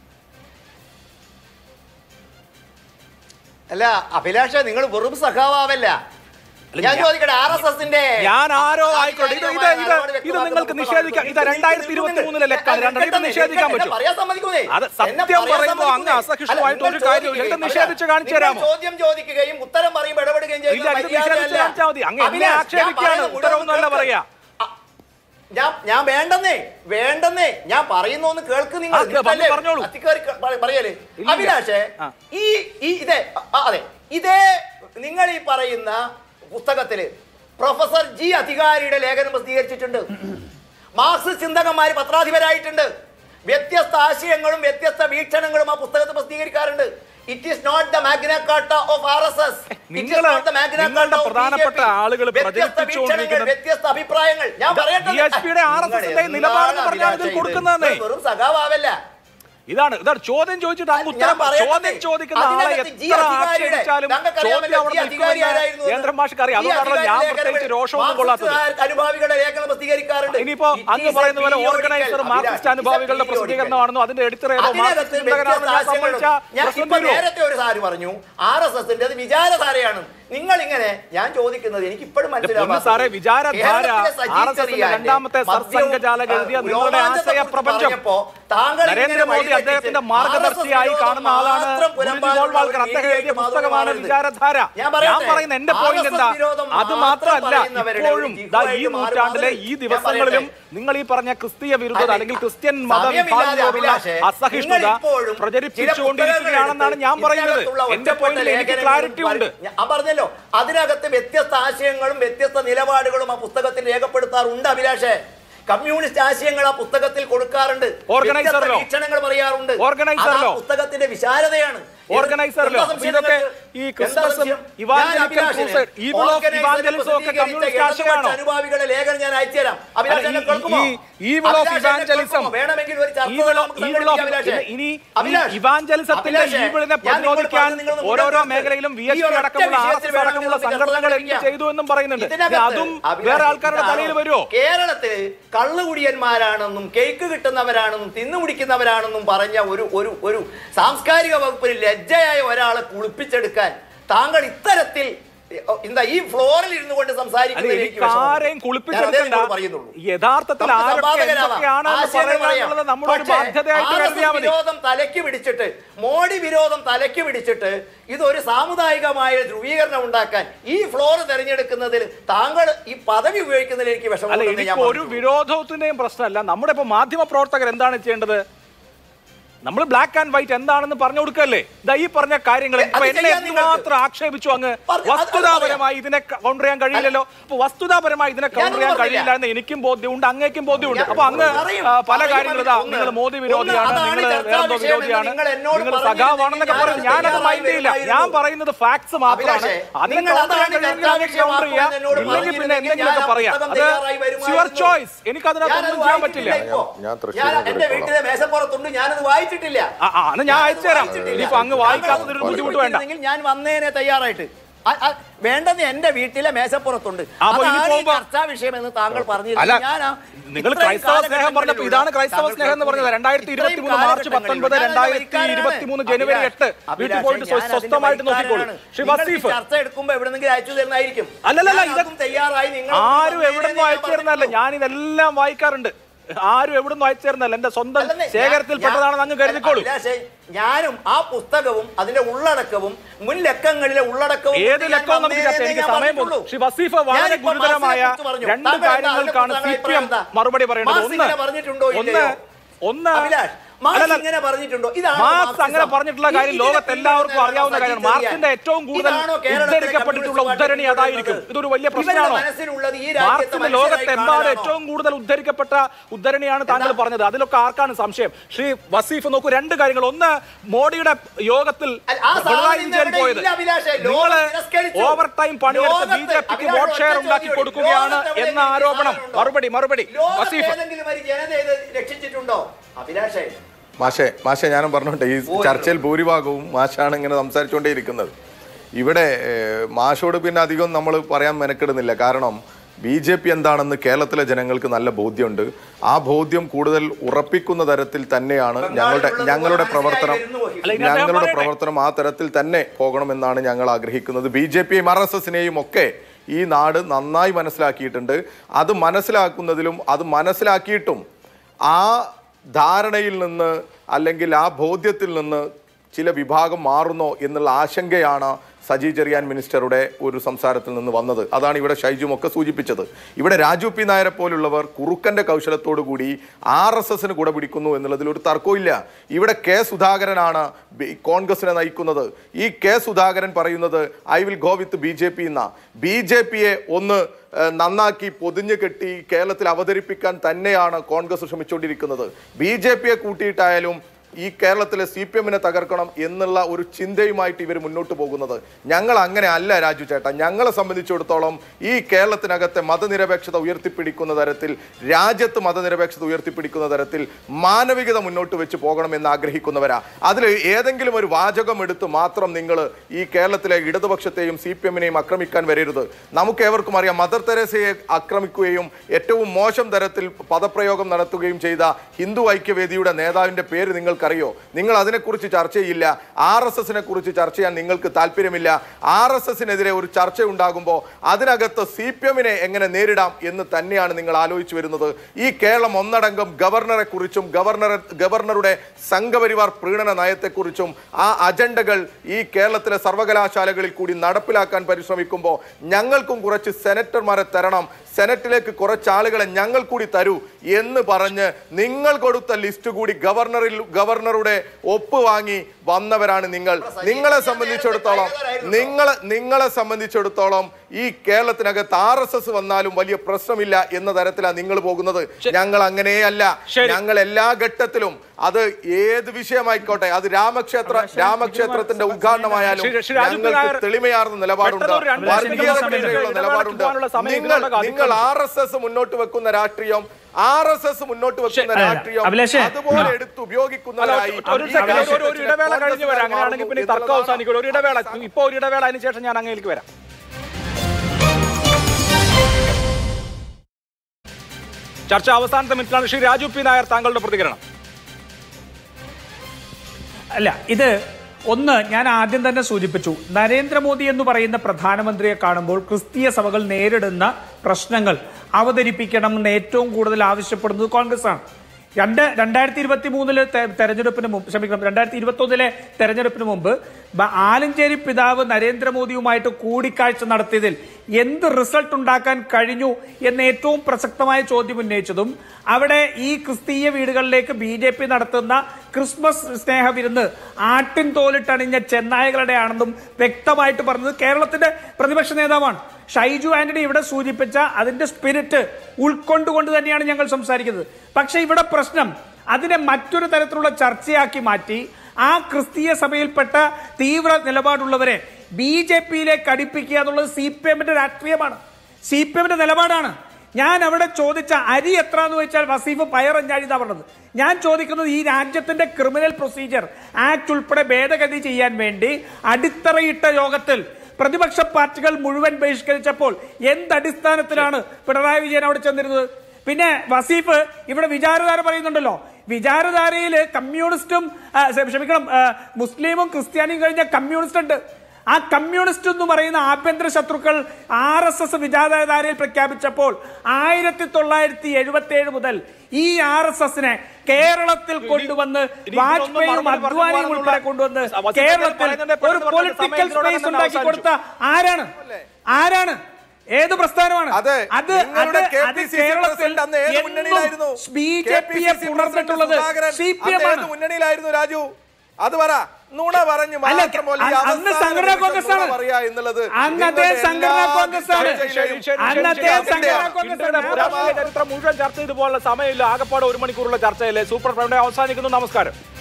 അല്ല അഭിലാഷ, നിങ്ങൾ വെറും സഖാവല്ല. ഞാൻ ചോദിക്കട്ടെ, RSSന്റെ ഞാൻ ആരോ ആയിക്കോട്ടെ, ഇത് നിങ്ങൾക്ക് നിഷേധിക്കാം. ഇത് 2023 ലെക്കാണ്, ഇത് നിഷേധിക്കാൻ പറ്റും. അത് സത്യം പറയുമ്പോൾ അങ്ങ് അസഹിഷ്ണുവായിട്ട് ഒരു കാര്യമില്ല. ഇത് നിഷേധിച്ച് കാണിച്ചു തരാമോ? ചോദ്യം ചോദിക്കുകയും ഉത്തരം പറയുമ്പോൾ ഇടപെടുകയും ഇല്ല, ഇത് നിഷേധിച്ച് കാണിച്ചാൽ മതി. അങ്ങ് എന്നെ ആക്ഷേപിക്കുകയാണ്, ഉത്തരവൊന്നുമല്ല പറയാ. ഞാൻ വേണ്ടെന്നേ ഞാൻ പറയുന്നു, കേൾക്ക്. നിങ്ങൾ പറയല്ലേ അഭിലാഷേ, ഇതേ നിങ്ങൾ ഈ പറയുന്ന പുസ്തകത്തില് പ്രൊഫസർ G അധികാരിയുടെ ലേഖനം പ്രസിദ്ധീകരിച്ചിട്ടുണ്ട്. മാർക്സിസ്റ്റ് ചിന്തകന്മാർ പത്രാധിപരായിട്ടുണ്ട്. വ്യത്യസ്ത ആശയങ്ങളും വ്യത്യസ്ത വീക്ഷണങ്ങളും ആ പുസ്തകത്തിൽ പ്രസിദ്ധീകരിക്കാറുണ്ട്. It is not the Magna Carta of RSS. പ്രധാനപ്പെട്ട ആളുകൾ വ്യത്യസ്ത അഭിപ്രായങ്ങൾ. ഞാൻ പറയട്ടെ, വെറും സഖാവല്ല. ഇതാണ് ചോദ്യം ചോദിച്ചിട്ട് അങ്ങ് ഉത്തരം ചോദ്യം ചോദിക്കുന്ന ആളെ എത്ര ആക്ഷേപിച്ചാലും കേന്ദ്രമാഷ്ക്ക് അറിയാം. അതുകൊണ്ടാണല്ലോ ഞാൻ പ്രത്യേകിച്ച് രോഷമൊന്നും കൊള്ളാത്തത്. ഇനിയിപ്പോ അങ്ങ് പറയുന്ന പോലെ ഓർഗനൈസർ മാർക്സിസ്റ്റ് അനുഭാവികളുടെ പ്രസിദ്ധീകരണമാണെന്നോ അതിന്റെ എഡിറ്റർ ഏതോ മാർക്സിസ്റ്റ് ചിന്തകനാണെന്ന് ഞാൻ സമ്മതിച്ച നേരത്തെ ഒരു സാരി പറഞ്ഞു, RSSന്റെ അത് വിചാരധാരയാണ്. നിങ്ങൾ ഇങ്ങനെ ഞാൻ ചോദിക്കുന്നത് എനിക്ക് ഇപ്പോഴും സാറേ, വിചാരധാര രണ്ടാമത്തെ സർസംഘചാലക എഴുതിയ നിങ്ങളുടെ ആശയ പ്രപഞ്ചം നരേന്ദ്രമോദി അദ്ദേഹത്തിന്റെ മാർഗദർശിയായി കാണുന്ന ആളാണ് ഗുരുജി ഗോൾവാൾക്കർ. അദ്ദേഹം എഴുതിയ പുസ്തകമാണ് വിചാരധാര. ഞാൻ പറയുന്ന എന്റെ പോയിന്റ് എന്താ, അത് മാത്രമല്ല ഇപ്പോഴും ഈ നൂറ്റാണ്ടിലെ ഈ ദിവസങ്ങളിലും നിങ്ങൾ ഈ പറഞ്ഞ ക്രിസ്തീയ വിരുദ്ധത അല്ലെങ്കിൽ ക്രിസ്ത്യൻ മതവിഭാഗത്തോടുള്ള അസഹിഷ്ണുത പ്രചരിപ്പിച്ചുകൊണ്ടിരിക്കുകയാണെന്നാണ് ഞാൻ പറയുന്നത്. എന്റെ പോയിന്റിൽ എനിക്ക് ക്ലാരിറ്റി ഉണ്ട്. അതിനകത്ത് വ്യത്യസ്ത ആശയങ്ങളും വ്യത്യസ്ത നിലപാടുകളും ആ പുസ്തകത്തിൽ രേഖപ്പെടുത്താറുണ്ട് അഭിലാഷേ. കമ്മ്യൂണിസ്റ്റ് ആശയങ്ങൾ ആ പുസ്തകത്തിൽ കൊടുക്കാറുണ്ട്, വീക്ഷണങ്ങൾ പറയാറുണ്ട്. പുസ്തകത്തിന്റെ വിശാലതയാണ്. അനുഭാവികളുടെ ലേഖനം ഞാൻ അയച്ചുതരാം. ഓരോരോ മേഖലയിലും അടക്കമുള്ള സംഘടനകൾ എന്ത് ചെയ്തു എന്നും പറയുന്നുണ്ട്. അതും വേറെ ആൾക്കാരുടെ തലയിൽ വരുമോ? കേരളത്തിൽ കള്ളുകുടിയന്മാരാണെന്നും കേക്ക് കിട്ടുന്നവരാണെന്നും തിന്നുകുടിക്കുന്നവരാണെന്നും പറഞ്ഞ ഒരു സാംസ്കാരിക വകുപ്പിൽ ലജ്ജയായ ഒരാളെ കുളിപ്പിച്ചെടുക്കാൻ താങ്കൾ ഇത്തരത്തിൽ ഈ ഫ്ലോറിൽ ഇരുന്നു കൊണ്ട് തലയ്ക്ക് പിടിച്ചിട്ട് മോഡി വിരോധം തലയ്ക്ക് പിടിച്ചിട്ട് ഇതൊരു സാമുദായികമായ ധ്രുവീകരണം ഉണ്ടാക്കാൻ ഈ ഫ്ലോർ തെരഞ്ഞെടുക്കുന്നതിൽ താങ്കൾ ഈ പദവി ഉപയോഗിക്കുന്നതിൽ എനിക്ക് വിഷമം. ഒരു വിരോധത്തിന്റെയും പ്രശ്നമല്ല. നമ്മുടെ ഇപ്പൊ മാധ്യമ പ്രവർത്തകർ എന്താണ് ചെയ്യേണ്ടത്? നമ്മൾ ബ്ലാക്ക് ആൻഡ് വൈറ്റ് എന്താണെന്ന് പറഞ്ഞു കൊടുക്കല്ലേ? ഈ പറഞ്ഞ കാര്യങ്ങൾ എന്നെ എന്തുമാത്രം ആക്ഷേപിച്ചു അങ്ങ്. വസ്തുതാപരമായി ഇതിനെ കൗണ്ടർ ചെയ്യാൻ കഴിയില്ലല്ലോ. അപ്പൊ വസ്തുതാപരമായി ഇതിനെ കൗണ്ടർ ചെയ്യാൻ കഴിയില്ല എന്ന് എനിക്കും ബോധ്യമുണ്ട്, അങ്ങേക്കും ബോധ്യമുണ്ട്. അപ്പൊ അങ്ങ് പല കാര്യങ്ങളും ഇതാ, നിങ്ങൾ മോദി വിരോധിയാണ്, നിങ്ങൾ വേറെന്തോ വിരോധിയാണ്, നിങ്ങൾ സഖാവാണെന്നൊക്കെ പറഞ്ഞു. ഞാനത് മൈൻഡ് ചെയ്യില്ല. ഞാൻ പറയുന്നത് ഫാക്ട്സ് മാത്രമാണ്. അതിനെ കൗണ്ടർ ചെയ്യാൻ കഴിയുമെങ്കിൽ കൗണ്ടർ ചെയ്യാം, ഇല്ലെങ്കിൽ പിന്നെ എന്തെങ്കിലുമൊക്കെ പറയാം. അത് യുവർ ചോയ്സ്. എനിക്കതിനകത്തൊന്നും ചെയ്യാൻ പറ്റില്ല. ഞാൻ അയച്ചു തരാം. ഇനിയിപ്പോ അങ്ങ് വായിക്കാത്തതൊരു ബുദ്ധിമുട്ട് വേണ്ട. ഞാൻ വന്നതിനെ തയ്യാറായിട്ട് വേണ്ടത് എന്റെ വീട്ടിലെ മേശപ്പുറത്തുണ്ട്. ചർച്ചാ വിഷയം എന്ന് താങ്കൾ പറഞ്ഞു. നിങ്ങൾ ക്രൈസ്തവ സ്നേഹം പറഞ്ഞപ്പോ ഇതാണ് ക്രൈസ്തവ സ്നേഹം എന്ന് പറഞ്ഞത്. 2023 മാർച്ച് 19, 2023 ജനുവരി 8 വീട്ടിൽ പോയിട്ട് സ്വസ്ഥമായിട്ട് നോക്കിക്കോളൂ. ശ്രീ വസീഫ് ചർച്ച എടുക്കുമ്പോ എവിടെന്നെങ്കിലും അയച്ചു തരുന്നതായിരിക്കും. അല്ലല്ല, തയ്യാറായി നിങ്ങൾ ആരും എവിടെന്നും അയച്ചു തരുന്നതല്ല. ഞാൻ ഇതെല്ലാം വായിക്കാറുണ്ട്. ആരും എവിടുന്നും അയച്ചു തരുന്നല്ല, എന്റെ സ്വന്തം ശേഖരത്തിൽപ്പെട്ടതാണെന്ന് അങ്ങ് കരുതിക്കോളൂ. ഞാനും ആ പുസ്തകവും അതിന്റെ ഉള്ളടക്കവും മുൻ ലക്കങ്ങളിലെ ഉള്ളടക്കവും ഏത് ലക്കവും നമുക്ക് എനിക്ക് സമയം പോകും. ശ്രീ വസീഫ് വളരെ ഗുരുതരമായ രണ്ട് കാര്യങ്ങൾക്കാണ് CPM മറുപടി പറയേണ്ടത്. ഒന്ന് മാർക്സ് അങ്ങനെ പറഞ്ഞിട്ടുള്ള കാര്യം ലോകത്ത് എല്ലാവർക്കും അറിയാവുന്ന കാര്യമാണ്. മാർക്സിന്റെ ഏറ്റവും കൂടുതൽ ഉദ്ധരിക്കപ്പെട്ടിട്ടുള്ള ഉദ്ധരണി അതായിരിക്കും. ഇതൊരു വലിയ പ്രശ്നമാണോ? മാർക്സിന്റെ ലോകത്തെമ്പാടും ഏറ്റവും കൂടുതൽ ഉദ്ധരിക്കപ്പെട്ട ഉദ്ധരണിയാണ് താങ്കൾ പറഞ്ഞത്. അതിലൊക്കെ ആർക്കാണ് സംശയം? ശ്രീ വസീഫ് നോക്കൂ, രണ്ട് കാര്യങ്ങൾ. ഒന്ന്, മോഡിയുടെ യോഗത്തിൽ പിണറായി വിജയൻ പോയത്, നിങ്ങള് ഓവർ ടൈം പണിയെടുത്ത് BJPക്ക് വോട്ട് ഷെയർ ഉണ്ടാക്കി കൊടുക്കുകയാണ് എന്ന ആരോപണം. മറുപടി വസീഫ്. മാഷെ ഞാനും പറഞ്ഞോട്ടെ, ഈ ചർച്ചയിൽ ഭൂരിഭാഗവും മാഷാണ് ഇങ്ങനെ സംസാരിച്ചുകൊണ്ടേയിരിക്കുന്നത്. ഇവിടെ മാഷോട് പിന്നെ അധികം നമ്മൾ പറയാൻ മെനക്കെടുന്നില്ല. കാരണം BJP എന്താണെന്ന് കേരളത്തിലെ ജനങ്ങൾക്ക് നല്ല ബോധ്യമുണ്ട്. ആ ബോധ്യം കൂടുതൽ ഉറപ്പിക്കുന്ന തരത്തിൽ തന്നെയാണ് ഞങ്ങളുടെ പ്രവർത്തനം ആ തരത്തിൽ തന്നെ പോകണമെന്നാണ് ഞങ്ങൾ ആഗ്രഹിക്കുന്നത്. BJPയെയും RSSനെയും ഒക്കെ ഈ നാട് നന്നായി മനസ്സിലാക്കിയിട്ടുണ്ട്. അത് മനസ്സിലാക്കുന്നതിലും അത് മനസ്സിലാക്കിയിട്ടും ആ ധാരണയിൽ നിന്ന് അല്ലെങ്കിൽ ആ ബോധ്യത്തിൽ നിന്ന് ചില വിഭാഗം മാറുന്നോ എന്നുള്ള ആശങ്കയാണ് സജി ചെറിയാൻ മിനിസ്റ്ററുടെ ഒരു സംസാരത്തിൽ നിന്ന് വന്നത്. അതാണ് ഇവിടെ ഷൈജുമൊക്കെ സൂചിപ്പിച്ചത്. ഇവിടെ രാജു പി നായരെ പോലുള്ളവർ കുറുക്കന്റെ കൗശലത്തോടു കൂടി RSSന് കൂടെ പിടിക്കുന്നു എന്നുള്ളതിൽ ഒരു തർക്കമില്ല. ഇവിടെ K. സുധാകരനാണ് കോൺഗ്രസിനെ നയിക്കുന്നത്. ഈ K. സുധാകരൻ പറയുന്നത് I will go with BJP എന്ന. BJPയെ ഒന്ന് നന്നാക്കി പൊതിഞ്ഞു കെട്ടി കേരളത്തിൽ അവതരിപ്പിക്കാൻ തന്നെയാണ് കോൺഗ്രസ് ശ്രമിച്ചുകൊണ്ടിരിക്കുന്നത്. BJPയെ കൂട്ടിയിട്ടായാലും ഈ കേരളത്തിലെ CPMനെ തകർക്കണം എന്നുള്ള ഒരു ചിന്തയുമായിട്ട് ഇവർ മുന്നോട്ട് പോകുന്നത്. ഞങ്ങൾ അങ്ങനെ അല്ല രാജു ചേട്ടാ. ഞങ്ങളെ സംബന്ധിച്ചിടത്തോളം ഈ കേരളത്തിനകത്തെ മതനിരപേക്ഷത ഉയർത്തിപ്പിടിക്കുന്ന തരത്തിൽ, രാജ്യത്ത് മതനിരപേക്ഷത ഉയർത്തിപ്പിടിക്കുന്ന തരത്തിൽ മാനവികത മുന്നോട്ട് വെച്ച് പോകണമെന്ന് ആഗ്രഹിക്കുന്നവരാ. അതിൽ ഏതെങ്കിലും ഒരു വാചകം എടുത്ത് മാത്രം നിങ്ങൾ ഈ കേരളത്തിലെ ഇടതുപക്ഷത്തെയും CPMനെയും ആക്രമിക്കാൻ വരരുത്. നമുക്ക് ഏവർക്കും അറിയാം, മദർ തെരേസയെ ആക്രമിക്കുകയും ഏറ്റവും മോശം തരത്തിൽ പദപ്രയോഗം നടത്തുകയും ചെയ്ത ഹിന്ദു ഐക്യവേദിയുടെ നേതാവിന്റെ പേര് നിങ്ങൾക്കറിയോ? നിങ്ങൾ അതിനെക്കുറിച്ച് ചർച്ച ചെയ്യില്ല. RSSനെ കുറിച്ച് ചർച്ച ചെയ്യാൻ നിങ്ങൾക്ക് താല്പര്യമില്ല. RSSനെതിരെ ഒരു ചർച്ച ഉണ്ടാകുമ്പോൾ അതിനകത്ത് CPMനെ എങ്ങനെ നേരിടാം എന്ന് തന്നെയാണ് നിങ്ങൾ ആലോചിച്ചു വരുന്നത്. ഈ കേരളം ഒന്നടങ്കം ഗവർണറെ കുറിച്ചും ഗവർണറുടെ സംഘപരിവാർ പ്രീണന നയത്തെക്കുറിച്ചും ആ അജണ്ടകൾ ഈ കേരളത്തിലെ സർവകലാശാലകളിൽ കൂടി നടപ്പിലാക്കാൻ പരിശ്രമിക്കുമ്പോൾ ഞങ്ങൾക്കും കുറച്ച് സെനറ്റർമാരെ തരണം, സെനറ്റിലേക്ക് കുറച്ചാളുകളെ ഞങ്ങൾ കൂടി തരൂ എന്ന് പറഞ്ഞ് നിങ്ങൾ കൊടുത്ത ലിസ്റ്റ് കൂടി ഗവർണറുടെ ഒപ്പ് വാങ്ങി വന്നവരാണ് നിങ്ങൾ. നിങ്ങളെ സംബന്ധിച്ചിടത്തോളം ഈ കേരളത്തിനകത്ത് RSS വന്നാലും വലിയ പ്രശ്നമില്ല എന്ന തരത്തിലാണ് നിങ്ങൾ പോകുന്നത്. ഞങ്ങൾ അങ്ങനെയല്ല. ഞങ്ങൾ എല്ലാ ഘട്ടത്തിലും, അത് ഏത് വിഷയമായിക്കോട്ടെ, അത് രാമക്ഷേത്രത്തിന്റെ ഉദ്ഘാടനമായാലും ഞങ്ങൾക്ക് തെളിമയാർന്ന നിലപാടുണ്ട്, വർഗീയതയ്ക്കെതിരെയുള്ള നിലപാടുണ്ട്. നിങ്ങൾ RSS മുന്നോട്ട് വെക്കുന്ന രാഷ്ട്രീയം അതുപോലെ എടുത്ത് ഉപയോഗിക്കുന്നവരായി. ഒരു ഇടവേള കഴിഞ്ഞ് വരാം. അങ്ങനെയാണെങ്കിൽ പിന്നെ തർക്കം അവസാനിക്കും. ഒരു ഇടവേള, ഇപ്പൊ ഒരു ഇടവേള, അതിനുശേഷം ഞാൻ അങ്ങേക്ക് വരാം. ചർച്ച അവസാനത്തെ മിനിറ്റിലാണ്. ശ്രീ രാജു പി നായർ, താങ്കളുടെ പ്രതികരണം. അല്ല, ഇത് ഒന്ന് ഞാൻ ആദ്യം തന്നെ സൂചിപ്പിച്ചു. നരേന്ദ്രമോദി എന്ന് പറയുന്ന പ്രധാനമന്ത്രിയെ കാണുമ്പോൾ ക്രിസ്തീയ സഭകൾ നേരിടുന്ന പ്രശ്നങ്ങൾ അവതരിപ്പിക്കണമെന്ന് ഏറ്റവും കൂടുതൽ ആവശ്യപ്പെടുന്നത് കോൺഗ്രസ് ആണ്. 2023 തെരഞ്ഞെടുപ്പിന് മുമ്പ്, ക്ഷമിക്കണം, 2021 തെരഞ്ഞെടുപ്പിന് മുമ്പ് ആലഞ്ചേരി പിതാവ് നരേന്ദ്രമോദിയുമായിട്ട് കൂടിക്കാഴ്ച നടത്തിയതിൽ എന്ത് റിസൾട്ട് ഉണ്ടാക്കാൻ കഴിഞ്ഞു എന്ന് ഏറ്റവും പ്രസക്തമായ ചോദ്യം ഉന്നയിച്ചതും, അവിടെ ഈ ക്രിസ്തീയ വീടുകളിലേക്ക് BJP നടത്തുന്ന ക്രിസ്മസ് സ്നേഹവിരുന്ന് ആട്ടിൻ തോലിട്ടണിഞ്ഞ ചെന്നായകളുടെ ആണെന്നും വ്യക്തമായിട്ട് പറഞ്ഞത് കേരളത്തിന്റെ പ്രതിപക്ഷ നേതാവാണ്. ഷൈജു ആന്റണി ഇവിടെ സൂചിപ്പിച്ച അതിന്റെ സ്പിരിറ്റ് ഉൾക്കൊണ്ടുകൊണ്ട് തന്നെയാണ് ഞങ്ങൾ സംസാരിക്കുന്നത്. പക്ഷെ ഇവിടെ പ്രശ്നം അതിനെ മറ്റൊരു തരത്തിലുള്ള ചർച്ചയാക്കി മാറ്റി ആ ക്രിസ്തീയ സഭയിൽപ്പെട്ട തീവ്ര നിലപാടുള്ളവരെ BJPയിലേക്ക് അടുപ്പിക്കുക എന്നുള്ളത് CPMന്റെ രാഷ്ട്രീയമാണ്, CPMന്റെ നിലപാടാണ്. ഞാൻ അവിടെ ചോദിച്ച അരി എത്ര എന്ന് വെച്ചാൽ വസീഫ് പയറഞ്ഞാഴിതാ പറഞ്ഞത്. ഞാൻ ചോദിക്കുന്നത് ഈ രാജ്യത്തിന്റെ ക്രിമിനൽ പ്രൊസീജിയർ ആക്ട് ഉൾപ്പെടെ ഭേദഗതി ചെയ്യാൻ വേണ്ടി അടിത്തറയിട്ട യോഗത്തിൽ പ്രതിപക്ഷ പാർട്ടികൾ മുഴുവൻ ബഹിഷ്കരിച്ചപ്പോൾ എന്തടിസ്ഥാനത്തിലാണ് പിണറായി വിജയൻ അവിടെ ചെന്നിരുന്നത്? പിന്നെ വസീഫ് ഇവിടെ വിചാരധാര പറയുന്നുണ്ടല്ലോ, വിചാരധാരയിൽ കമ്മ്യൂണിസ്റ്റും ക്ഷമിക്കണം മുസ്ലിമും ക്രിസ്ത്യാനിയും കഴിഞ്ഞ കമ്മ്യൂണിസ്റ്റ് ഉണ്ട്. ആ കമ്മ്യൂണിസ്റ്റ് എന്ന് പറയുന്ന ആഭ്യന്തര ശത്രുക്കൾ RSS വിചാരധാരയിൽ പ്രഖ്യാപിച്ചപ്പോൾ 1977 മുതൽ ഈ RSSനെ കേരളത്തിൽ കൊണ്ടുവന്ന് വാജ്പേയിയും അദ്വാനിയും ഉൾപ്പെടെ കൊണ്ടുവന്ന് കേരളത്തിൽ ഒരു പൊളിറ്റിക്കൽ സ്പേസ് ഉണ്ടാക്കി കൊടുത്ത ആരാണ്? ഏത് പ്രസ്ഥാനമാണ് അത്? കേരളത്തിൽ BJPയെ പുണർന്നിട്ടുള്ളത് CPM ആണ്. മുന്നണിയിലായിരുന്നു രാജു, അത് പറ. നുണ പറഞ്ഞു അന്ന് സംഘടനാ കോൺഗ്രസ് ആണ്, അന്നത്തെ സംഘടനാ കോൺഗ്രസ് ആണ്, അന്നത്തെ സംഘടനാ കോൺഗ്രസ്. ചരിത്രം മുഴുവൻ ചർച്ച ചെയ്തു പോകാനുള്ള സമയമില്ല, ആകപ്പാടെ 1 മണിക്കൂറുള്ള ചർച്ചയല്ലേ. സൂപ്പർ പ്രൈം അവസാനിക്കുന്നു. നമസ്കാരം.